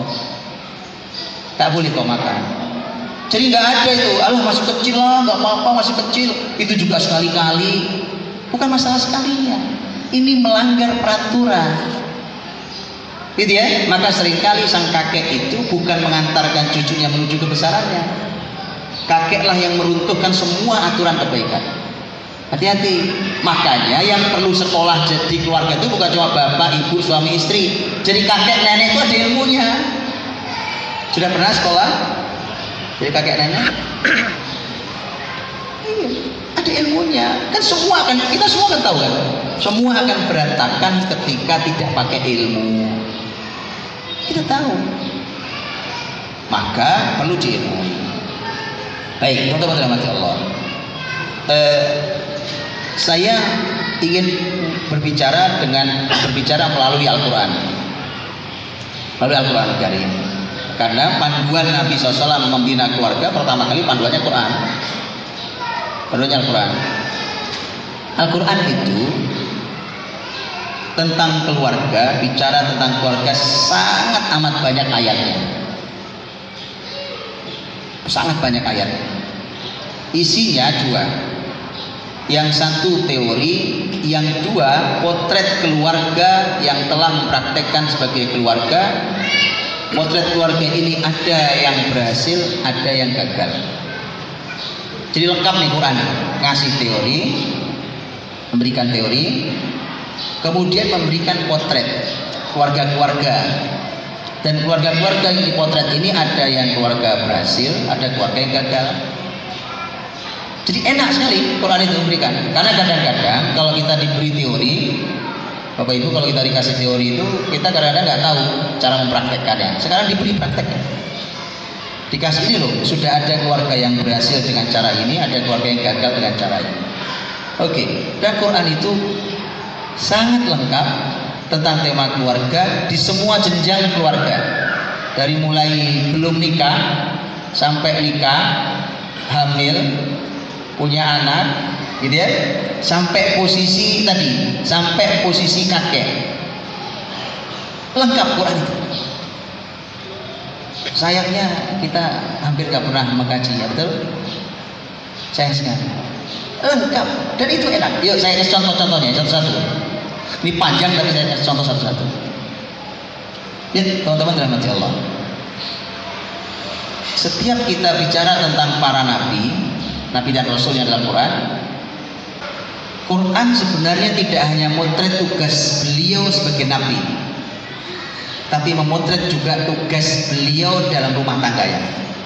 Tak boleh kau makan. Jadi nggak ada itu. Allah masih kecil lah, nggak apa-apa masih kecil. Itu juga sekali-kali. Bukan masalah sekalinya. Ini melanggar peraturan, gitu ya. Maka seringkali sang kakek itu bukan mengantarkan cucunya menuju kebesarannya. Kakeklah yang meruntuhkan semua aturan kebaikan. Hati-hati. Makanya yang perlu sekolah jadi keluarga itu bukan cuma bapak, ibu, suami, istri. Jadi kakek nenek itu ada ilmunya. Sudah pernah sekolah jadi kakek nenek? Iya, ada ilmunya. Kan semua kan, kita semua kan tahu kan, semua akan berantakan ketika tidak pakai ilmu. Kita tahu. Maka perlu diilmui. Baik, teman-teman rahmati Allah. Eh, saya ingin berbicara dengan berbicara melalui Al-Quran, melalui Al-Quran Karim. Karena panduan Nabi shallallahu alaihi wasallam membina keluarga pertama kali panduannya Quran, panduannya Al-Quran. Al-Quran itu tentang keluarga, bicara tentang keluarga sangat amat banyak ayatnya, sangat banyak ayat. Isinya dua, yang satu teori, yang dua potret keluarga yang telah mempraktekkan sebagai keluarga. Potret keluarga ini ada yang berhasil, ada yang gagal. Jadi lengkap nih Quran, ngasih teori, memberikan teori, kemudian memberikan potret keluarga-keluarga. Dan keluarga-keluarga yang dipotret ini ada yang keluarga berhasil, ada keluarga yang gagal. Jadi enak sekali Quran itu memberikan. Karena kadang-kadang kalau kita diberi teori, Bapak Ibu, kalau kita dikasih teori itu kita kadang-kadang nggak tahu cara mempraktekkannya. Sekarang diberi prakteknya. Dikasih ini loh, sudah ada keluarga yang berhasil dengan cara ini, ada keluarga yang gagal dengan cara ini. Oke, dan Quran itu sangat lengkap tentang tema keluarga di semua jenjang keluarga, dari mulai belum nikah sampai nikah, hamil, punya anak, gitu ya, sampai posisi tadi, sampai posisi kakek, lengkap Quran itu. Sayangnya kita hampir gak pernah mengkaji, ya betul? Sayang sekali. Lengkap dan itu enak. Yuk saya kasih contoh-contohnya satu-satu. Ini panjang tapi saya kasih contoh satu-satu. Ya teman-teman dirahmati Allah. Setiap kita bicara tentang para nabi, nabi dan rasul yang dalam Quran, Quran sebenarnya tidak hanya memotret tugas beliau sebagai nabi, tapi memotret juga tugas beliau dalam rumah tangganya.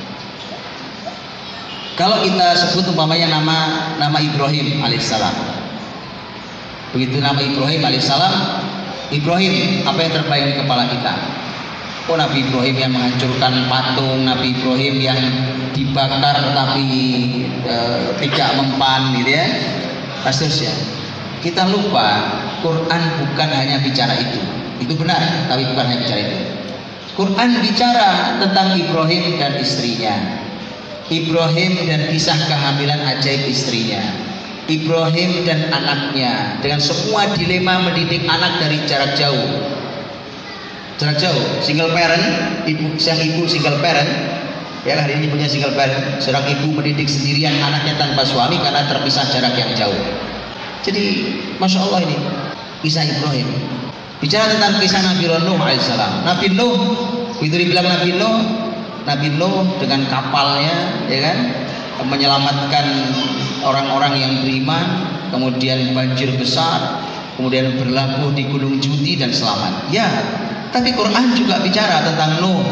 Kalau kita sebut umpamanya nama nama Ibrahim alaihissalam, begitu nama Ibrahim alaihissalam, Ibrahim apa yang terbayang di kepala kita? Oh, Nabi Ibrahim yang menghancurkan patung, Nabi Ibrahim yang dibakar tapi e, tidak mempan, gitu ya. Seterusnya. Kita lupa Quran bukan hanya bicara itu. Itu benar, tapi bukan hanya bicara itu. Quran bicara tentang Ibrahim dan istrinya, Ibrahim dan kisah kehamilan ajaib istrinya, Ibrahim dan anaknya dengan semua dilema mendidik anak dari jarak jauh. Jarak jauh, single parent, ibu sang ibu single parent, ya hari ini punya single parent, seorang ibu mendidik sendirian anaknya tanpa suami karena terpisah jarak yang jauh. Jadi, masya Allah ini kisah Ibrahim. Bicara tentang kisah Nabi Nuh alaihissalam. Nabi Nuh, begitu dibilang Nabi Nuh, Nabi Nuh dengan kapalnya, ya kan, menyelamatkan orang-orang yang beriman, kemudian banjir besar, kemudian berlabuh di Gunung Judi dan selamat. Ya, tapi Quran juga bicara tentang Nuh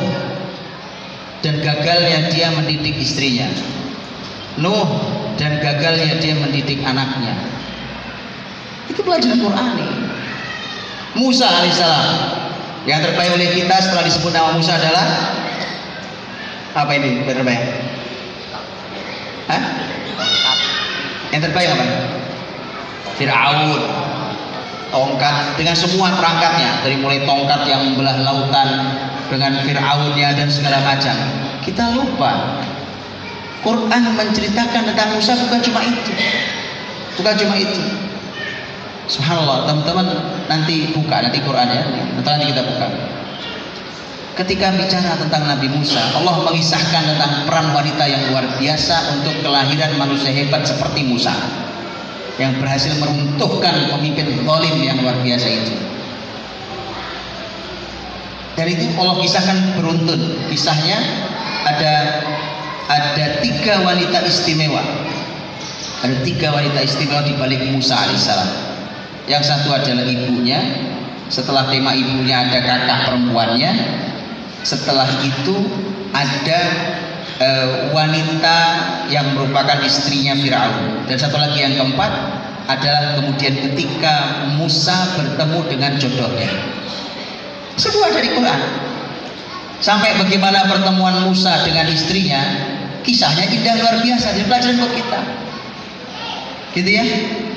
dan gagalnya dia mendidik istrinya, Nuh dan gagalnya dia mendidik anaknya. Itu pelajaran Quran nih. Musa alaihissalam yang terbaik oleh kita setelah disebut nama Musa adalah apa ini terbaik? Hah? Yang terbaik apa? Fir'aun. Tongkat dengan semua perangkatnya, dari mulai tongkat yang membelah lautan dengan Fir'aunnya dan segala macam. Kita lupa Quran menceritakan tentang Musa bukan cuma itu, bukan cuma itu. Subhanallah, teman-teman nanti buka nanti Quran ya, nanti kita buka. Ketika bicara tentang Nabi Musa, Allah mengisahkan tentang peran wanita yang luar biasa untuk kelahiran manusia hebat seperti Musa, yang berhasil meruntuhkan pemimpin zalim yang luar biasa itu. Dan itu Allah kisahkan beruntun. Kisahnya ada ada tiga wanita istimewa. Ada tiga wanita istimewa di balik Musa alaihissalam. Yang satu adalah ibunya. Setelah tema ibunya ada kakak perempuannya. Setelah itu ada e, wanita yang merupakan istrinya Fir'aun. Dan satu lagi yang keempat adalah kemudian ketika Musa bertemu dengan jodohnya. Semua dari Quran. Sampai bagaimana pertemuan Musa dengan istrinya, kisahnya indah luar biasa. Jadi pelajaran buat kita. Gitu ya.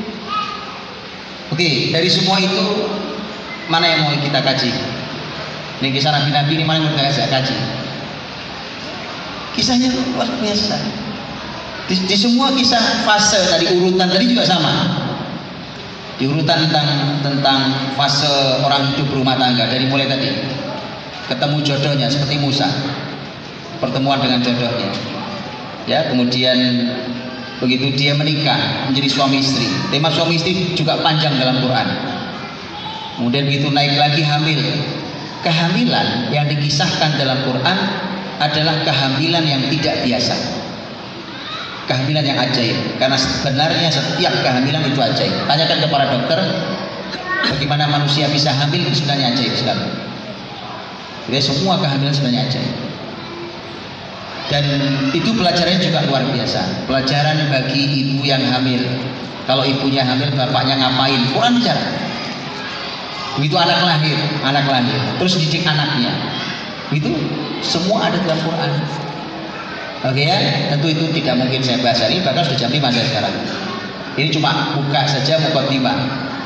Oke, dari semua itu mana yang mau kita kaji? Ini kisah nabi-nabi ini mana yang mau kita kaji? Kisahnya luar biasa. Di, di semua kisah fase tadi urutan tadi juga sama. Di urutan tentang tentang fase orang hidup berumah tangga dari mulai tadi ketemu jodohnya seperti Musa, pertemuan dengan jodohnya, ya kemudian begitu dia menikah menjadi suami istri. Tema suami istri juga panjang dalam Quran. Kemudian begitu naik lagi hamil. Kehamilan yang dikisahkan dalam Quran adalah kehamilan yang tidak biasa, kehamilan yang ajaib. Karena sebenarnya setiap kehamilan itu ajaib. Tanyakan ke para dokter bagaimana manusia bisa hamil, sebenarnya ajaib sekali. Jadi semua kehamilan sebenarnya ajaib. Dan itu pelajarannya juga luar biasa. Pelajaran bagi ibu yang hamil. Kalau ibunya hamil, bapaknya ngapain? Quran bicara. Begitu anak lahir, anak lahir, terus didik anaknya. Itu semua ada dalam Quran. Oke ya, tentu itu tidak mungkin saya bahas hari ini, bahkan sudah jam lima saya sekarang. Ini cuma buka saja mukadimah.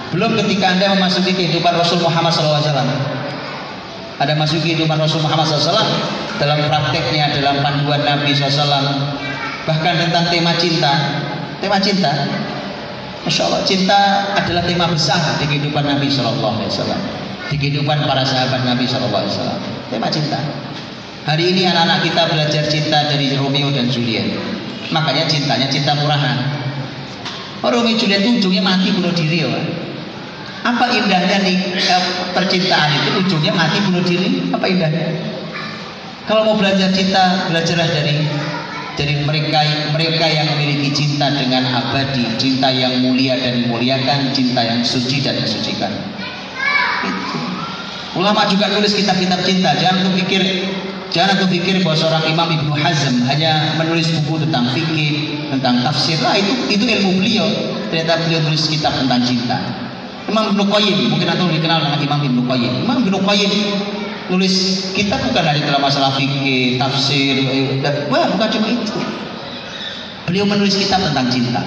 Belum ketika Anda memasuki kehidupan Rasul Muhammad shallallahu alaihi wasallam. Ada masuk kehidupan Rasul Muhammad shallallahu alaihi wasallam dalam prakteknya, dalam panduan Nabi shallallahu alaihi wasallam, bahkan tentang tema cinta. Tema cinta, Masya Allah, cinta adalah tema besar di kehidupan Nabi shallallahu alaihi wasallam, di kehidupan para sahabat Nabi shallallahu alaihi wasallam. Tema cinta. Hari ini anak-anak kita belajar cinta dari Romeo dan Juliet. Makanya cintanya cinta murahan. Romeo dan Juliet itu ujungnya mati bunuh diri, ya. Apa indahnya nih eh, percintaan itu ujungnya mati bunuh diri? Apa indahnya? Kalau mau belajar cinta, belajarlah dari dari mereka mereka yang memiliki cinta dengan abadi, cinta yang mulia dan memuliakan, cinta yang suci dan mensucikan. Itu. Ulama juga nulis kitab-kitab cinta. Jangan tuh pikir, jangan tuh pikir bahwa seorang Imam Ibnu Hazm hanya menulis buku tentang fikih, tentang tafsir. Lah itu itu ilmu beliau. Ternyata beliau tulis kitab tentang cinta. Imam Ibnu Qayyim, mungkin atau dikenal dengan Imam Ibnu Qayyim. Imam Ibnu Qayyim nulis kitab bukan hanya dalam masalah fikih, tafsir, dan, wah, bukan cuma itu. Beliau menulis kitab tentang cinta.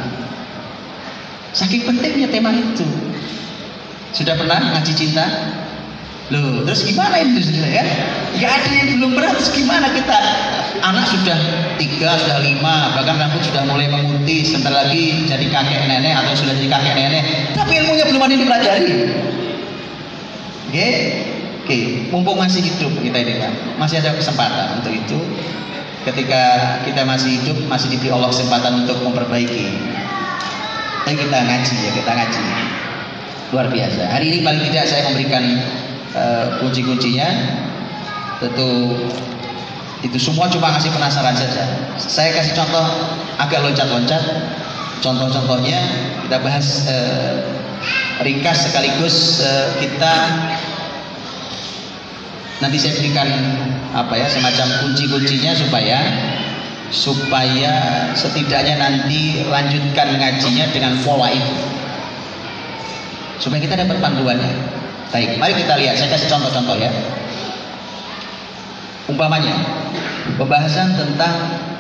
Saking pentingnya tema itu. Sudah pernah ngaji cinta? Loh, terus gimana itu ya? Gak ada yang belum pernah, terus gimana kita? Anak sudah tiga, sudah lima, bahkan rambut sudah mulai memutih, sebentar lagi jadi kakek nenek atau sudah jadi kakek nenek, tapi ilmunya belum ada yang dipelajari. Oke, okay? Oke, okay. Mumpung masih hidup kita ini kan, masih ada kesempatan untuk itu. Ketika kita masih hidup, masih diberi Allah kesempatan untuk memperbaiki. Ayo kita ngaji ya, kita ngaji. Luar biasa. Hari ini paling tidak saya memberikan Uh, kunci-kuncinya. Tentu itu semua cuma kasih penasaran saja. Saya kasih contoh agak loncat-loncat. Contoh-contohnya kita bahas uh, ringkas sekaligus uh, kita nanti saya berikan apa ya semacam kunci-kuncinya supaya supaya setidaknya nanti lanjutkan ngajinya dengan pola itu supaya kita dapat panduannya. Baik, mari kita lihat. Saya kasih contoh-contoh ya. Umpamanya pembahasan tentang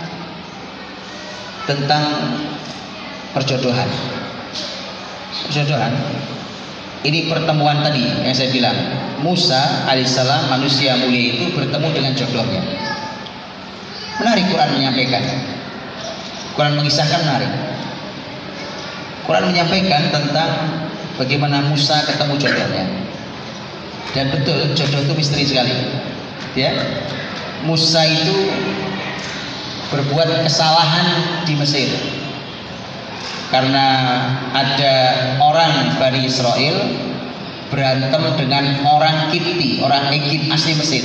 tentang perjodohan. Perjodohan. Ini pertemuan tadi yang saya bilang. Musa alaihissalam, manusia mulia itu bertemu dengan jodohnya. Menarik Quran menyampaikan. Quran mengisahkan menarik. Quran menyampaikan tentang bagaimana Musa ketemu jodohnya. Dan betul, jodoh itu misteri sekali. Ya, Musa itu berbuat kesalahan di Mesir karena ada orang Bani Israel berantem dengan orang Kipti, orang Egypt asli Mesir.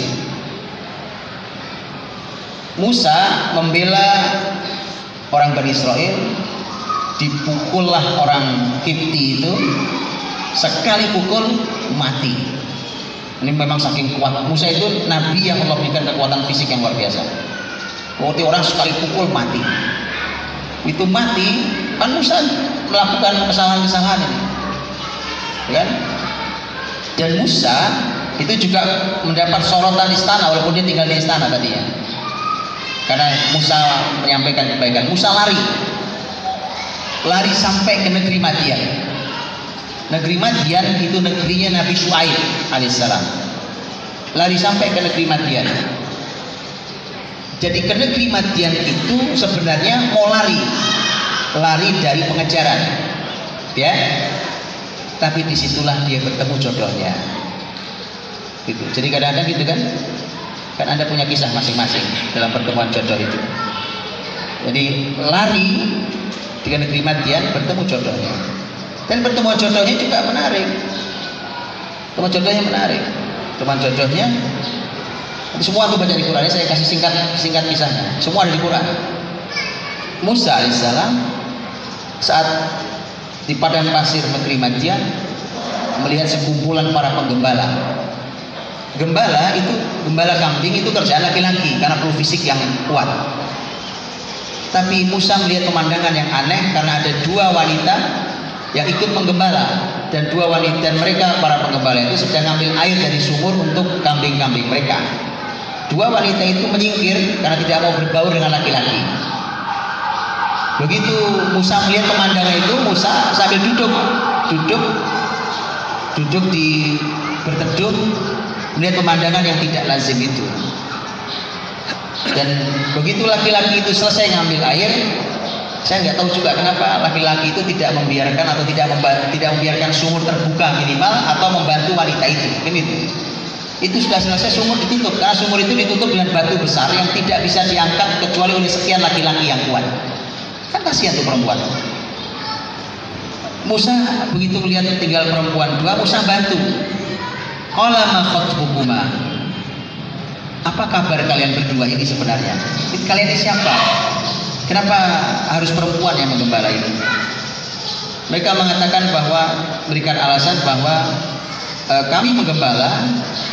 Musa membela orang Bani Israel, dipukullah orang Kipti itu, sekali pukul mati. Ini memang saking kuat. Musa itu nabi yang Allah berikan kekuatan fisik yang luar biasa. Waktu orang sekali pukul mati. Itu mati, kan Musa melakukan kesalahan-kesalahan ini, kan? Dan Musa itu juga mendapat sorotan istana walaupun dia tinggal di istana tadinya. Karena Musa menyampaikan kebaikan. Musa lari, lari sampai ke negeri Madian. Negeri Madian itu negerinya Nabi Syuaib alaihissalam. Lari sampai ke negeri Madian. Jadi ke negeri Madian itu sebenarnya mau lari, lari dari pengejaran, ya. Tapi disitulah dia bertemu jodohnya. Gitu. Jadi kadang-kadang gitu kan, kan Anda punya kisah masing-masing dalam pertemuan jodoh itu. Jadi lari di negeri Madian bertemu jodohnya. Dan pertemuan jodohnya juga menarik. Pertemuan jodohnya menarik. Pertemuan jodohnya semua itu baca di Quran. Saya kasih singkat singkat kisahnya. Semua ada di Quran. Musa alaihissalam saat di padang pasir negeri Madian melihat sekumpulan para penggembala. Gembala itu, gembala kambing itu kerjaan laki-laki karena perlu fisik yang kuat. Tapi Musa melihat pemandangan yang aneh karena ada dua wanita yang ikut menggembala, dan dua wanita dan mereka para penggembala itu sedang ngambil air dari sumur untuk kambing-kambing mereka. Dua wanita itu menyingkir karena tidak mau berbaur dengan laki-laki. Begitu Musa melihat pemandangan itu, Musa sambil duduk, duduk duduk di berteduh melihat pemandangan yang tidak lazim itu. Dan begitu laki-laki itu selesai ngambil air, saya nggak tahu juga kenapa laki-laki itu tidak membiarkan atau tidak membantu, tidak membiarkan sumur terbuka minimal atau membantu wanita itu. Ini itu. Itu sudah selesai, sumur ditutup, karena sumur itu ditutup dengan batu besar yang tidak bisa diangkat kecuali oleh sekian laki-laki yang kuat. Kan kasihan tuh perempuan. Musa begitu melihat tinggal perempuan dua, Musa bantu. Qala ma khatbukuma? Apa kabar kalian berdua ini sebenarnya? Kalian ini siapa? Kenapa harus perempuan yang menggembala ini? Mereka mengatakan bahwa, berikan alasan bahwa e, kami menggembala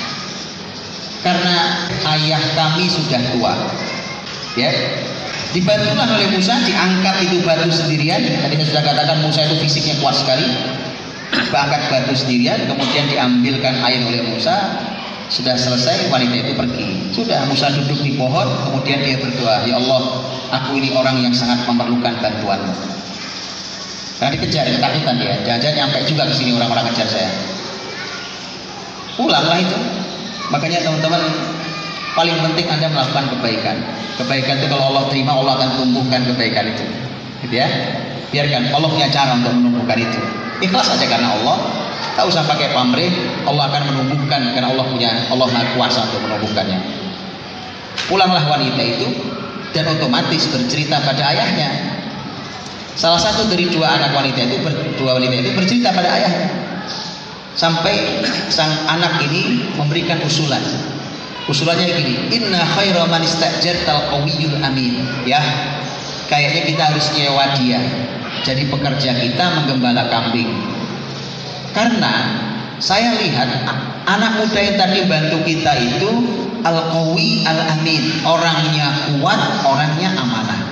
karena ayah kami sudah tua. Ya, dibantulah oleh Musa, diangkat itu batu sendirian. Tadi saya sudah katakan Musa itu fisiknya kuat sekali. Diangkat batu sendirian, kemudian diambilkan air oleh Musa. Sudah selesai, wanita itu pergi. Sudah, Musa duduk di pohon, kemudian dia berdoa, ya Allah, aku ini orang yang sangat memerlukan bantuanmu. Karena dikejar, ketakutan dia. Jangan-jangan nyampe juga ke sini orang-orang kejar saya. Pulanglah itu. Makanya teman-teman, paling penting Anda melakukan kebaikan. Kebaikan itu kalau Allah terima, Allah akan tumbuhkan kebaikan itu. Gitu ya. Biarkan Allah punya cara untuk menumbuhkan itu. Ikhlas saja karena Allah. Tak usah pakai pamrih, Allah akan menumbuhkan karena Allah punya, Allah Maha Kuasa untuk menumbuhkannya. Pulanglah wanita itu dan otomatis bercerita pada ayahnya. Salah satu dari dua anak wanita itu, dua wanita itu bercerita pada ayahnya. Sampai sang anak ini memberikan usulan. Usulannya gini, inna khaira man istajartal qawiyyul amin. Ya, kayaknya kita harus nyewa dia jadi pekerja kita menggembala kambing. Karena saya lihat anak muda yang tadi bantu kita itu al-qawi al-amin, orangnya kuat, orangnya amanah.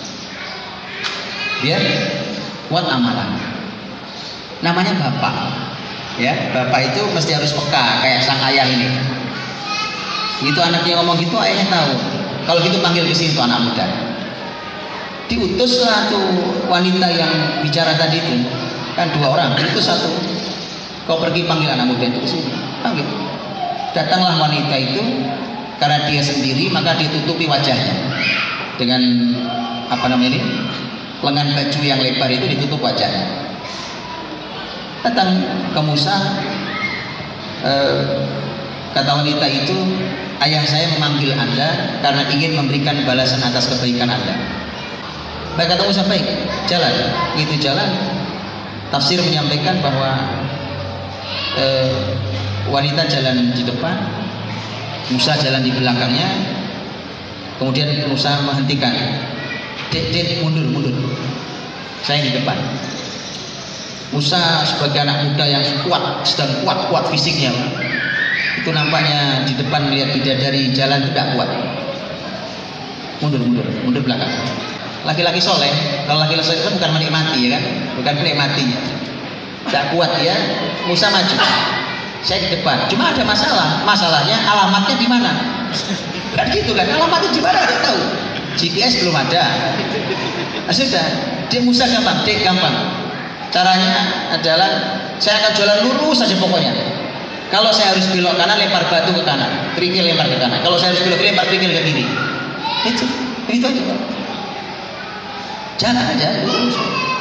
Dia kuat amanah. Namanya bapak. Ya, bapak itu mesti harus peka kayak sang ayah ini. Itu anaknya ngomong gitu, ayahnya tahu. Kalau gitu panggil ke sini tuh anak muda. Diutuslah tuh wanita yang bicara tadi itu. Kan dua orang, diutus satu. Kau pergi panggil anak muda itu ke sini. Panggil. Datanglah wanita itu, karena dia sendiri maka ditutupi wajahnya dengan apa namanya ini? Lengan baju yang lebar itu ditutup wajahnya. Datang ke Musa, eh, kata wanita itu, ayah saya memanggil Anda karena ingin memberikan balasan atas kebaikan Anda. Baik, kata Musa, baik, jalan. Itu jalan. Tafsir menyampaikan bahwa Eh, wanita jalan di depan, Musa jalan di belakangnya. Kemudian Musa menghentikan, dek dek mundur mundur, saya di depan. Musa sebagai anak muda yang kuat, sedang kuat kuat fisiknya, itu nampaknya di depan melihat bidadari jalan tidak kuat. Mundur mundur mundur belakang. Laki-laki soleh, kalau laki-laki soleh itu bukan menikmati ya kan, bukan menikmatinya. Tidak kuat ya, Musa maju. Saya di depan. Cuma ada masalah. Masalahnya alamatnya di mana? Kan gitu kan? Alamatnya di mana? Tidak tahu. G P S belum ada. Nah, sudah. Dia Musa gampang. Dek gampang. Caranya adalah saya akan jalan lurus saja pokoknya. Kalau saya harus belok kanan, lempar batu ke kanan. Kerikil lempar ke kanan. Kalau saya harus belok kiri, lempar kerikil ke kiri. Itu. Itu aja. Jalan aja lurus.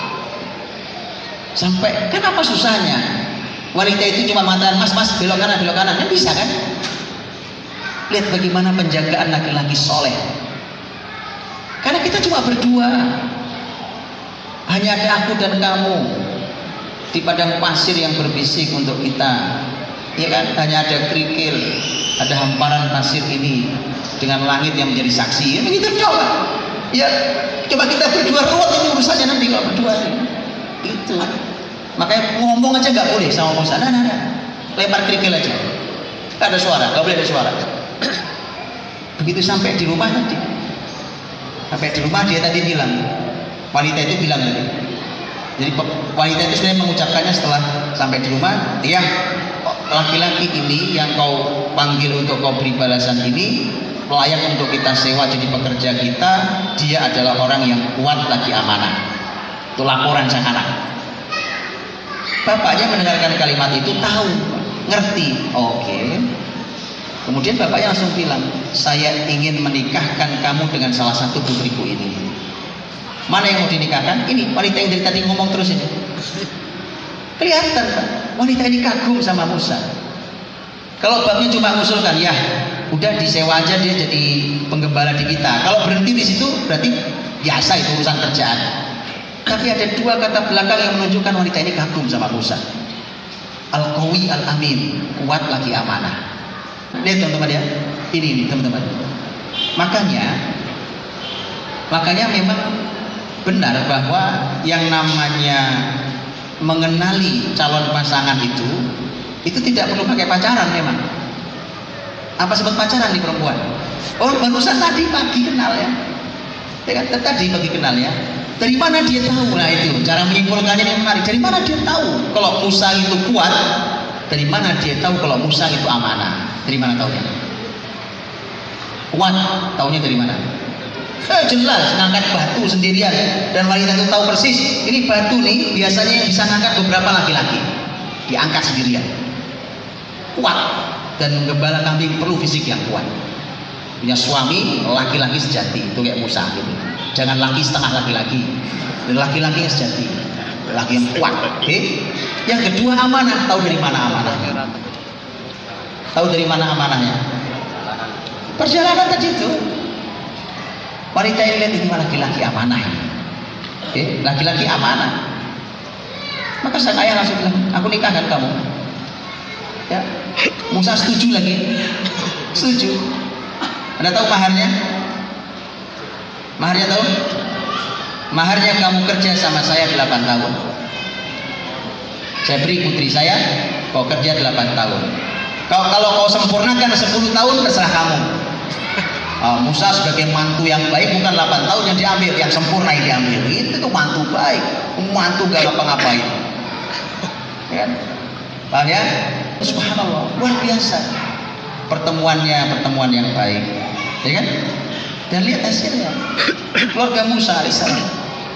Sampai, kenapa susahnya? Wanita itu cuma mengatakan, mas, mas, belok kanan, belok kanan. Kan bisa kan? Lihat bagaimana penjagaan laki-laki soleh. Karena kita cuma berdua. Hanya ada aku dan kamu. Di padang pasir yang berbisik untuk kita. Ya kan? Hanya ada kerikil. Ada hamparan pasir ini. Dengan langit yang menjadi saksi. Ya begitu coba. Ya, coba kita berdua ruwet ini urusannya nanti kalau berdua. Itu makanya ngomong aja nggak boleh sama Musa. Nah, nah, nah. Lempar kerikil aja, nggak ada suara, nggak boleh ada suara. Begitu sampai di rumah tadi, sampai di rumah dia tadi bilang, wanita itu bilang tadi. Jadi wanita itu sebenarnya mengucapkannya setelah sampai di rumah, dia laki-laki ini yang kau panggil untuk kau beri balasan ini layak untuk kita sewa jadi pekerja kita. Dia adalah orang yang kuat lagi amanah. Itu laporan sang anak. Bapaknya mendengarkan kalimat itu tahu, ngerti. Oke. Kemudian bapaknya langsung bilang, saya ingin menikahkan kamu dengan salah satu putriku ini. Mana yang mau dinikahkan? Ini wanita yang dari tadi ngomong terus ini. Kelihatan Pak, wanita ini kagum sama Musa. Kalau babnya cuma mengusulkan, ya udah disewa aja dia jadi penggembala di kita. Kalau berhenti di situ berarti biasa itu urusan kerjaan. Tapi ada dua kata belakang yang menunjukkan wanita ini kagum sama Musa. Al-Qawi Al-Amin, kuat lagi amanah. Lihat teman-teman ya, ini ini teman-teman. Makanya, makanya memang benar bahwa yang namanya mengenali calon pasangan itu, itu tidak perlu pakai pacaran memang. Apa sebut pacaran di perempuan? Oh barusan tadi pagi kenal ya, ya kan? Tadi pagi kenal ya. Dari mana dia tahu? Nah itu cara menyimpulkannya yang menarik. Dari mana dia tahu kalau Musa itu kuat? Dari mana dia tahu kalau Musa itu amanah? Dari mana tahunya? Kuat, tahunya dari mana? Eh, jelas ngangkat batu sendirian dan wanita itu tahu persis ini batu nih biasanya yang bisa ngangkat beberapa laki-laki, diangkat sendirian. Kuat, dan menggembala kambing perlu fisik yang kuat. Punya suami laki-laki sejati itu kayak Musa gitu. Jangan laki setengah laki-laki, dan laki-laki yang sejati, laki yang kuat. Oke. Okay? Yang kedua amanah, tahu dari mana amanahnya? Tahu dari mana amanahnya? Perjalanan tadi itu. Wanita yang lihat ini laki-laki amanah ini. Oke, okay? Laki-laki amanah. Maka sang ayah langsung bilang, aku nikahkan kamu. Ya, Musa setuju lagi, setuju. Anda tahu maharnya? Maharnya tahu? Maharnya kamu kerja sama saya delapan tahun. Saya beri putri saya, kau kerja delapan tahun. Kalau kalau kau sempurnakan sepuluh tahun terserah kamu. Uh, Musa sebagai mantu yang baik bukan delapan tahun yang diambil, yang sempurna yang diambil. Itu tuh mantu baik, mantu gak ngapa-ngapain. Ya kan? Paham ya? Subhanallah, luar biasa. Pertemuannya pertemuan yang baik, ya kan? Dan lihat hasilnya, keluarga Musa alaihissalam.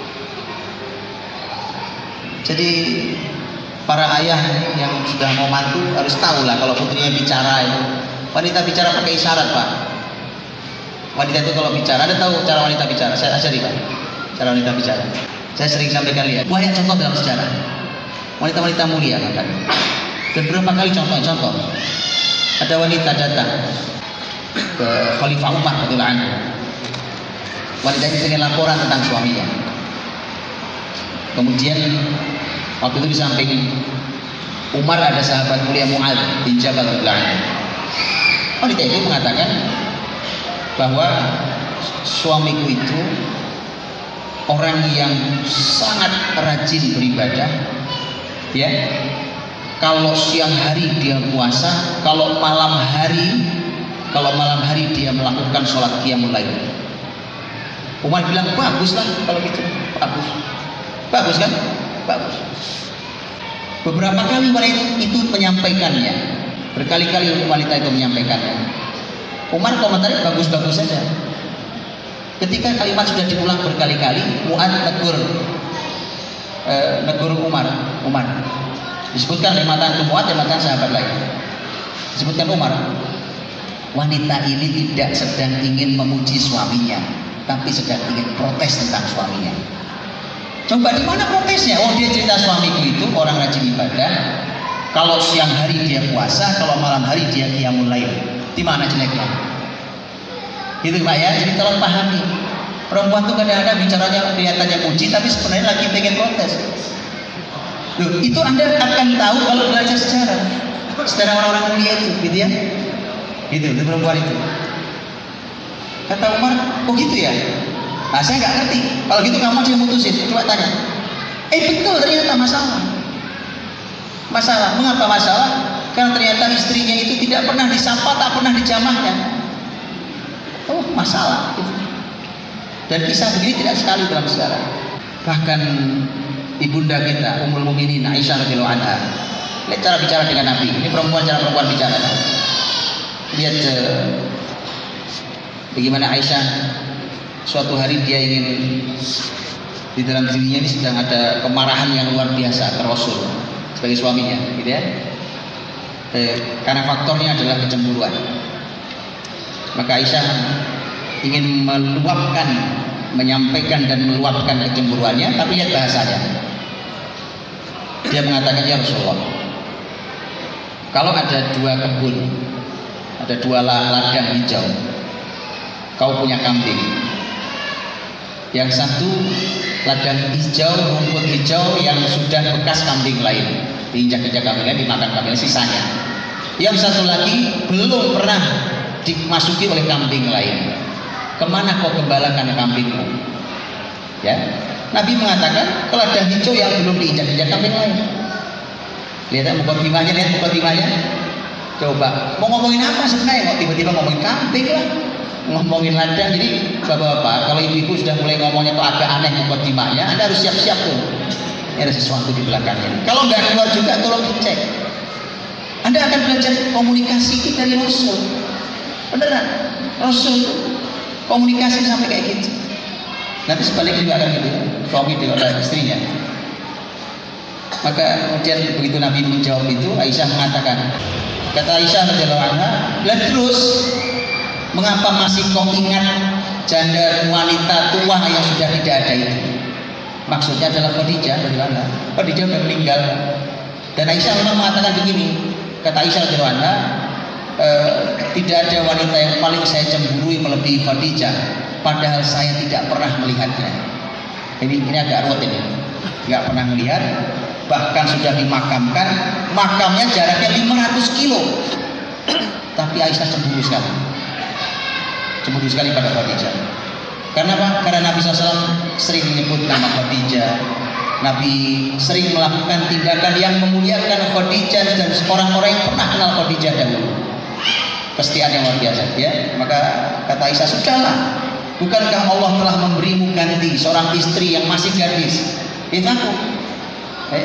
Jadi para ayah yang sudah mau mantu harus tahu lah kalau putrinya bicara itu. Wanita bicara pakai isyarat Pak. Wanita itu kalau bicara, Anda tahu cara wanita bicara? Saya ajari Pak, cara wanita bicara. Saya sering sampaikan lihat banyak contoh dalam sejarah wanita-wanita mulia kan. Dan berapa kali contoh-contoh ada wanita datang ke Khalifah Umar radhiyallahu anhu. Wanita ini ingin laporan tentang suaminya. Kemudian waktu itu di samping Umar ada sahabat mulia Mu'adz bin Jabal radhiyallahu anhu. Wanita itu mengatakan bahwa suamiku itu orang yang sangat rajin beribadah, ya. Kalau siang hari dia puasa, kalau malam hari, kalau malam hari dia melakukan sholat qiyamul lail. Umar bilang baguslah kalau gitu, bagus, bagus kan, bagus. Beberapa kali wanita itu menyampaikannya, berkali-kali wanita itu menyampaikannya. Umar komentari bagus-bagus saja. Ketika kalimat sudah diulang berkali-kali, Mu'adz negur, eh, negur Umar, Umar. Disebutkan lematan Mu'adz, lematan sahabat lain. Disebutkan Umar, wanita ini tidak sedang ingin memuji suaminya, tapi sedang ingin protes tentang suaminya. Coba di mana protesnya? Oh dia cerita suamiku itu orang rajin ibadah. Kalau siang hari dia puasa, kalau malam hari dia qiyamul lail. Di mana jeleknya? Gitu Pak ya. Jadi tolong pahami. Perempuan tuh kadang-kadang bicaranya kelihatannya puji, tapi sebenarnya lagi pengen protes. Loh, itu Anda akan tahu kalau belajar sejarah. Sejarah orang-orang mulia itu, gitu ya. Gitu, itu perempuan itu. Kata Umar, oh gitu ya? Nah saya nggak ngerti. Kalau gitu kamu aja yang mutusin. Coba tanya. Eh betul ternyata masalah. Masalah. Mengapa masalah? Karena ternyata istrinya itu tidak pernah disapa, tak pernah dijamahkan. Oh masalah. Dan kisah begini tidak sekali dalam sejarah. Bahkan ibunda kita Ummul Mukminin Aisyah radhiyallahu anha, lihat cara bicara dengan Nabi. Ini perempuan, cara perempuan bicara. Lihat uh, bagaimana Aisyah suatu hari dia ingin, di dalam dirinya ini sedang ada kemarahan yang luar biasa ke Rasul. sebagai suaminya, gitu ya. Eh, karena faktornya adalah kecemburuan. Maka Aisyah ingin meluapkan, menyampaikan dan meluapkan kecemburuannya, tapi lihat bahasanya. Dia mengatakan, ya Rasulullah, kalau ada dua kebun, ada dua ladang hijau, kau punya kambing, yang satu ladang hijau, rumput hijau yang sudah bekas kambing lain, diinjak-injak kambing lain, dimakan kambing lain, sisanya. Yang satu lagi belum pernah dimasuki oleh kambing lain. Kemana kau gembalakan kambingmu? Ya, Nabi mengatakan kalau ada hijau yang belum diinjak-injak kambing lain. Lihat mukadimahnya, lihat mukadimahnya. Coba mau ngomongin apa sebenarnya? Kok tiba-tiba ngomongin kambing lah, ngomongin ladang. Jadi bapak-bapak, kalau ibu-ibu sudah mulai ngomongnya kok agak aneh mukadimahnya, Anda harus siap-siap tuh. Ini ada sesuatu di belakangnya. Kalau nggak keluar juga, tolong dicek. Anda akan belajar komunikasi dari Rasul. Beneran, Rasul komunikasi sampai kayak gitu. Nanti sebaliknya juga akan gitu, suami dengan istrinya. Maka kemudian begitu Nabi menjawab itu, Aisyah mengatakan, kata Aisyah radhiyallahu anha, "Lah terus mengapa masih kau ingat janda wanita tua yang sudah tidak ada itu?" Maksudnya adalah Khadijah radhiyallahu anha. Khadijah sudah meninggal. Dan Aisyah memang mengatakan begini, kata Aisyah radhiyallahu anha, e, tidak ada wanita yang paling saya cemburui melebihi Khadijah, padahal saya tidak pernah melihatnya. Ini ini agak ruwet ini, nggak pernah melihat, bahkan sudah dimakamkan, makamnya jaraknya lima ratus kilo, tapi Aisyah cemburu sekali, cemburu sekali pada Khadijah. Karena apa? Karena Nabi shallallahu alaihi wasallam sering menyebut nama Khadijah. Nabi sering melakukan tindakan yang memuliakan Khadijah dan orang-orang yang pernah kenal Khadijah dahulu. Kesetiaan yang luar biasa, ya. Maka kata Aisyah, sudahlah, bukankah Allah telah memberimu ganti seorang istri yang masih gadis? Itu aku. Eh?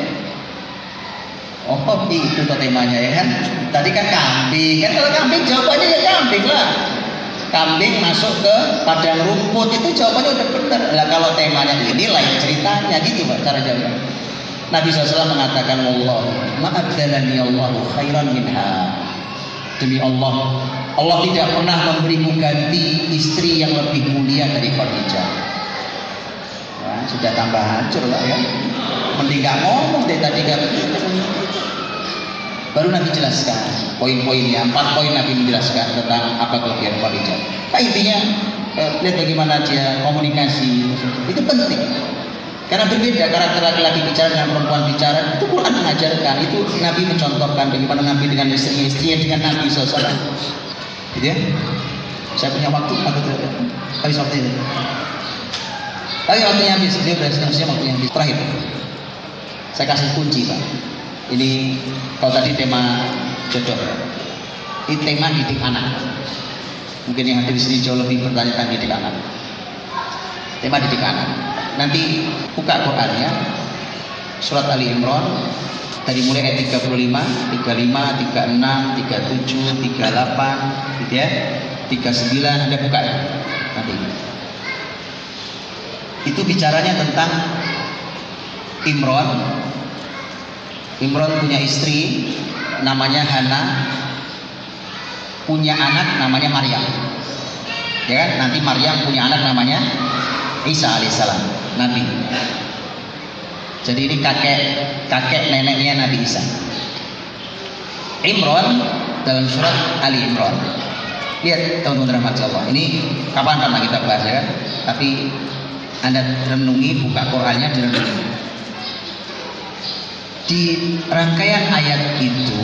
Oh, itu tuh temanya ya kan? Tadi kan kambing, kan kalau kambing jawabannya ya kambing lah. Kambing masuk ke padang rumput, itu jawabannya udah benar. Lah kalau temanya ini lain ceritanya, gitu Pak cara jawabnya. Nabi shallallahu alaihi wasallam mengatakan, Allah ma'abdalani Allahu khairan minha. Demi Allah, Allah tidak pernah memberimu ganti istri yang lebih mulia dari Khadijah. Wah, sudah tambah hancur lah ya. Mending gak ngomong deh tadi gak begitu. Baru Nabi jelaskan poin-poinnya, empat poin Nabi menjelaskan tentang apa kelebihan Khadijah. Nah, intinya eh, lihat bagaimana dia komunikasi, itu penting. Karena berbeda karakter laki-laki bicara dengan perempuan bicara, itu Quran mengajarkan, itu Nabi mencontohkan bagaimana Nabi dengan istri-istrinya dengan Nabi shallallahu alaihi wasallam. Gitu ya? Saya punya waktu, aku tidak habis waktu ini. Tapi waktunya habis, dia berhasil waktunya habis. Terakhir, saya kasih kunci Pak. Ini kalau tadi tema jodoh, ini tema didik anak. Mungkin yang ada di sini jauh lebih bertanya tentang didik anak. Tema didik anak. Nanti buka Qurannya, surat Ali Imran, dari mulai ayat tiga puluh lima, tiga puluh lima, tiga puluh enam, tiga puluh tujuh, tiga puluh delapan, gitu ya, tiga puluh sembilan, Anda buka ya. Nanti itu bicaranya tentang Imran. Imran punya istri namanya Hana, punya anak namanya Maryam, ya kan? Nanti Maryam punya anak namanya Isa alaihissalam, Nabi. Jadi ini kakek kakek neneknya Nabi Isa. Imran dalam surat Ali Imran. Lihat teman-teman rahmat Allah. Ini kapan-kapan kita bahas ya kan? Tapi Anda renungi, buka Qurannya, direnungi. Di rangkaian ayat itu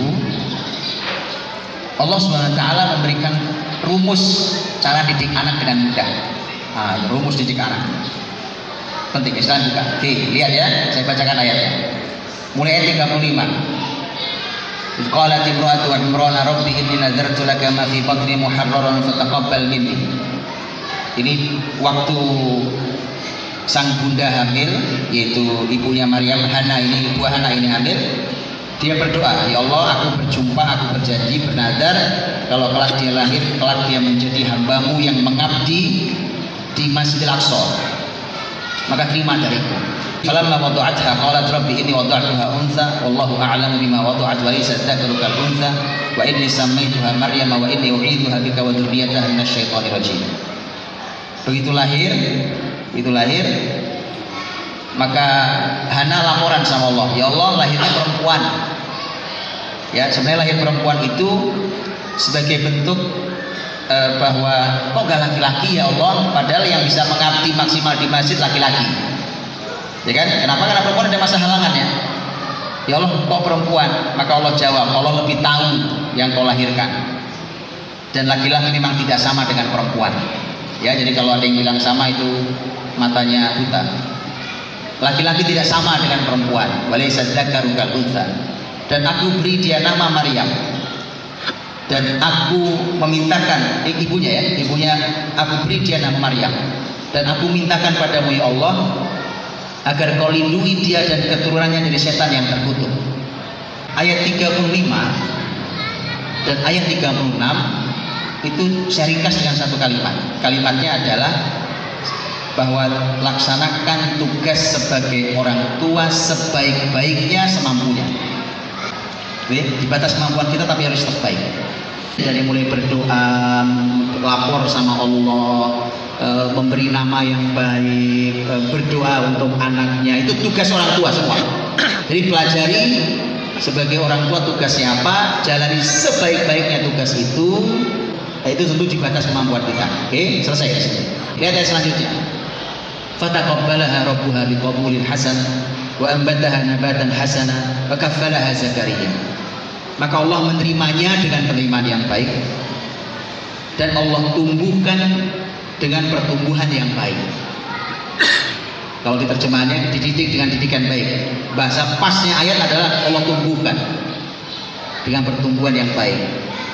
Allah subhanahu wa taala memberikan rumus cara didik anak dengan mudah. Nah, rumus didik anak penting. Islam juga. Oke, lihat ya, saya bacakan ayatnya. Mulai ayat tiga puluh lima. Qalat imra'atu Imran rabbi inni nadartu laka ma fi batni muharraran fataqabbal minni. Ini waktu sang bunda hamil, yaitu ibunya Maryam, Hana ini, ibu Hana ini hamil, dia berdoa, ya Allah, aku berjumpa, aku berjanji, bernadar, kalau kelak dia lahir, kelak dia menjadi hambamu yang mengabdi di Masjidil Aqsa, maka terima dariku. Falamma wada'atha qalat rabbi inni wada'tuha untha wallahu a'lamu bima wada'at wa laysa dzakaru kal untha wa inni sammaituha Maryam wa inni u'idzuha bika wa dzurriyyataha minasyaitonir rajim. Begitu lahir, begitu lahir, maka Hana laporan sama Allah, ya Allah lahirnya perempuan. Ya, sebenarnya lahir perempuan itu sebagai bentuk eh, bahwa kok gak laki-laki ya Allah, padahal yang bisa mengabdi maksimal di masjid laki-laki. Ya kan? Kenapa? Karena perempuan ada masa halangannya. Ya Allah, kok perempuan? Maka Allah jawab, Allah lebih tahu yang kau lahirkan. Dan laki-laki memang tidak sama dengan perempuan. Ya, jadi kalau ada yang bilang sama itu matanya buta. Laki-laki tidak sama dengan perempuan. Walaysa dzakaru kal untha. Dan aku beri dia nama Maryam. Dan aku memintakan eh, ibunya ya, ibunya aku beri dia nama Maryam. Dan aku mintakan padamu ya Allah agar kau lindungi dia dan keturunannya dari setan yang terkutuk. Ayat tiga puluh lima dan ayat tiga puluh enam itu saya ringkas dengan satu kalimat. Kalimatnya adalah bahwa laksanakan tugas sebagai orang tua sebaik-baiknya semampunya. Oke, di batas kemampuan kita tapi harus terbaik. Dari mulai berdoa, lapor sama Allah, e, memberi nama yang baik, e, berdoa untuk anaknya, itu tugas orang tua semua. Jadi pelajari sebagai orang tua tugasnya apa, jalani sebaik-baiknya tugas itu. Nah, itu tentu di batas kemampuan kita. Oke, selesai di sini. Lihat ayat selanjutnya. Fataqabbalaha rabbuha biqabulin hasan wa ambataha nabatan hasana wa kaffalaha Zakaria. Maka Allah menerimanya dengan penerimaan yang baik dan Allah tumbuhkan dengan pertumbuhan yang baik. Kalau diterjemahannya dididik dengan didikan baik. Bahasa pasnya ayat adalah Allah tumbuhkan dengan pertumbuhan yang baik.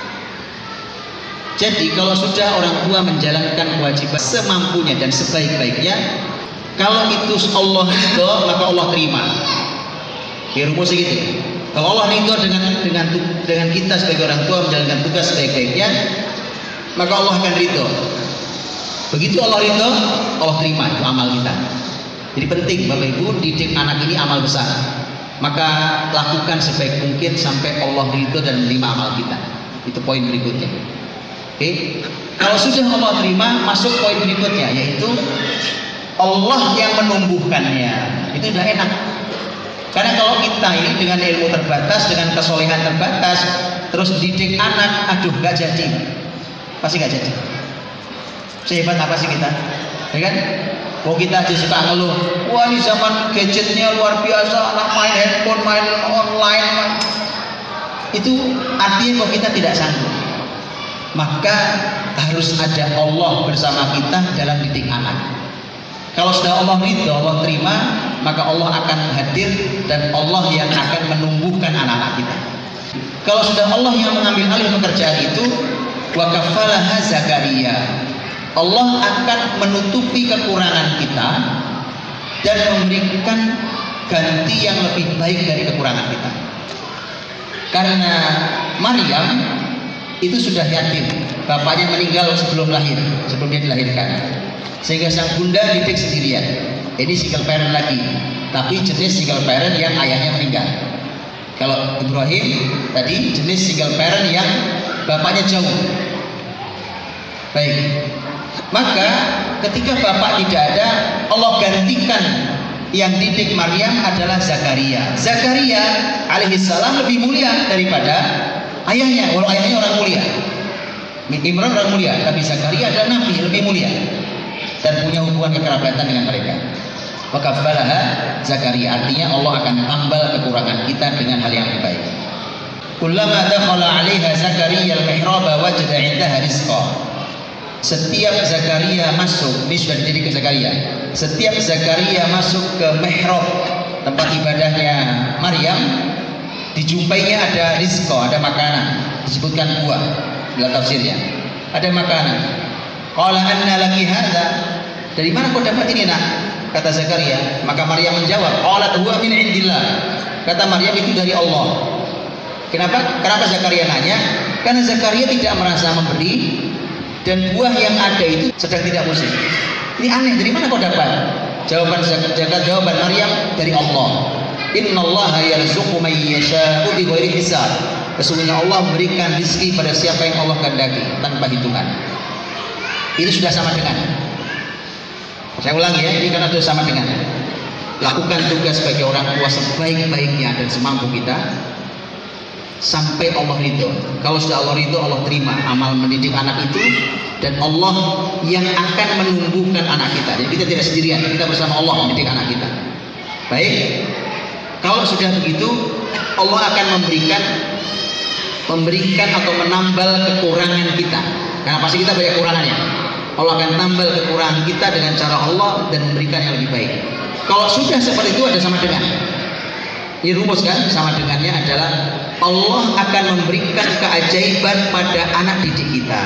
Jadi kalau sudah orang tua menjalankan kewajiban semampunya dan sebaik-baiknya, kalau itu Allah ridho maka Allah terima. Ya, rumusnya gitu. Kalau Allah ridho dengan dengan dengan kita sebagai orang tua menjalankan tugas sebaik-baiknya, maka Allah akan ridho. Begitu Allah ridho, Allah terima itu amal kita. Jadi penting Bapak Ibu, didik anak ini amal besar. Maka lakukan sebaik mungkin sampai Allah ridho dan menerima amal kita. Itu poin berikutnya. Oke, kalau sudah Allah terima, masuk poin berikutnya, yaitu Allah yang menumbuhkannya. Itu udah enak. Karena kalau kita ini dengan ilmu terbatas, dengan kesolehan terbatas, terus didik anak, aduh gak jadi, pasti gak jadi. Sehebat apa sih kita? Ya kan? Oh, kita aja suka ngeluh, wah ini zaman gadgetnya luar biasa, anak main handphone, main online, main. Itu artinya kok kita tidak sanggup. Maka harus ada Allah bersama kita dalam didik anak. Kalau sudah Allah ridho, Allah terima, maka Allah akan hadir dan Allah yang akan menumbuhkan anak-anak kita. Kalau sudah Allah yang mengambil alih pekerjaan itu, wa kafalaha Zakaria, Allah akan menutupi kekurangan kita dan memberikan ganti yang lebih baik dari kekurangan kita. Karena Maryam itu sudah yatim, bapaknya meninggal sebelum lahir, sebelum dia dilahirkan, sehingga sang bunda didik sendirian. Ini single parent lagi, tapi jenis single parent yang ayahnya meninggal. Kalau Ibrahim tadi jenis single parent yang bapaknya jauh. Baik, maka ketika bapak tidak ada, Allah gantikan yang didik Maryam adalah Zakaria. Zakaria alaihissalam lebih mulia daripada ayahnya, walau ayahnya orang mulia. Imran orang mulia, tapi Zakaria adalah nabi, lebih mulia dan punya hubungan kekerabatan dengan mereka. Wakafalaha Zakaria, artinya Allah akan tambal kekurangan kita dengan hal yang lebih baik. Kullama dakhala 'alaiha Zakaria al-mihraba wajada 'indaha rizqa. Setiap Zakaria masuk, ini sudah dididik ke Zakaria. Setiap Zakaria masuk ke mihrab, tempat ibadahnya Maryam, dijumpainya ada rizqa, ada makanan, disebutkan buah dalam tafsirnya. Ada makanan. Qala anna laki hadza? Dari mana kau dapat ini, Nak? Kata Zakaria. Maka Maryam menjawab, qalat huwa min indillah. Kata Maryam, itu dari Allah. Kenapa? Kenapa Zakaria nanya? Karena Zakaria tidak merasa memberi dan buah yang ada itu sedang tidak musim. Ini aneh, dari mana kau dapat? Jawaban zakat, jawaban Maryam dari Allah. Innallaha yarzuqu man yasha'u bighairi hisab. Sesungguhnya Allah memberikan rezeki pada siapa yang Allah kehendaki tanpa hitungan. Itu sudah sama dengan. Saya ulangi ya, ini karena itu sama dengan. Lakukan tugas sebagai orang tua sebaik-baiknya dan semampu kita sampai Allah ridho. Kalau sudah Allah ridho, Allah terima amal mendidik anak itu, dan Allah yang akan menumbuhkan anak kita. Jadi kita tidak sendirian, kita bersama Allah mendidik anak kita. Baik, kalau sudah begitu, Allah akan memberikan memberikan atau menambal kekurangan kita, karena pasti kita banyak kekurangannya. Allah akan tambal kekurangan kita dengan cara Allah dan memberikan yang lebih baik. Kalau sudah seperti itu ada sama dengan. Ini rumus kan? Sama dengannya adalah Allah akan memberikan keajaiban pada anak didik kita.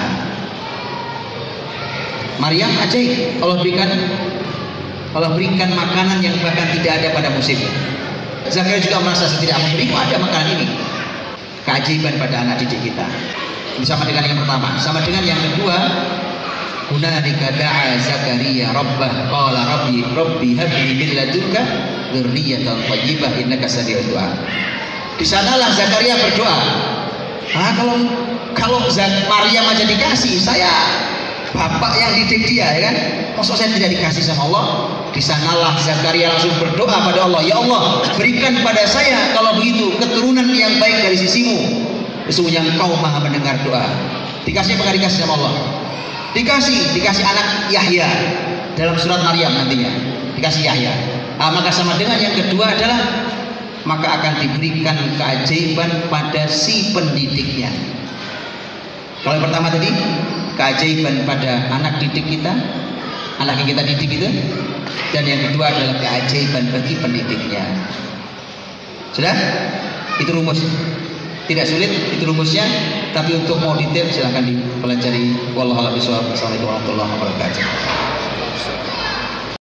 Maryam ajaib, Allah berikan Allah berikan makanan yang bahkan tidak ada pada musimnya. Zakaria juga merasa tidak memberi, kok ada makanan ini. Keajaiban pada anak didik kita. Ini sama dengan yang pertama. Sama dengan yang kedua, hunalika da'a Zakaria rabbah qala rabbi rabbi habli min ladunka dzurriyyatan thayyibah innaka sami'ud du'a. Di sanalah Zakaria berdoa. Ah, kalau kalau Maryam aja dikasih, saya bapak yang didik dia, ya kan? Maksud saya tidak dikasih sama Allah. Di sanalah Zakaria langsung berdoa pada Allah, ya Allah, berikan pada saya kalau begitu keturunan yang baik dari sisimu. Sesungguhnya Engkau Maha mendengar doa. Dikasih apa dikasih sama Allah? Dikasih, dikasih anak Yahya dalam surat Maryam nantinya. Dikasih Yahya. Nah, maka sama dengan yang kedua adalah maka akan diberikan keajaiban pada si pendidiknya. Kalau yang pertama tadi keajaiban pada anak didik kita, anak yang kita didik itu, dan yang kedua adalah keajaiban bagi pendidiknya. Sudah? Itu rumus. Tidak sulit, itu rumusnya. Tapi untuk mau detail silahkan dipelajari. Wallahu a'lam bishawab. Assalamualaikum warahmatullahi wabarakatuh.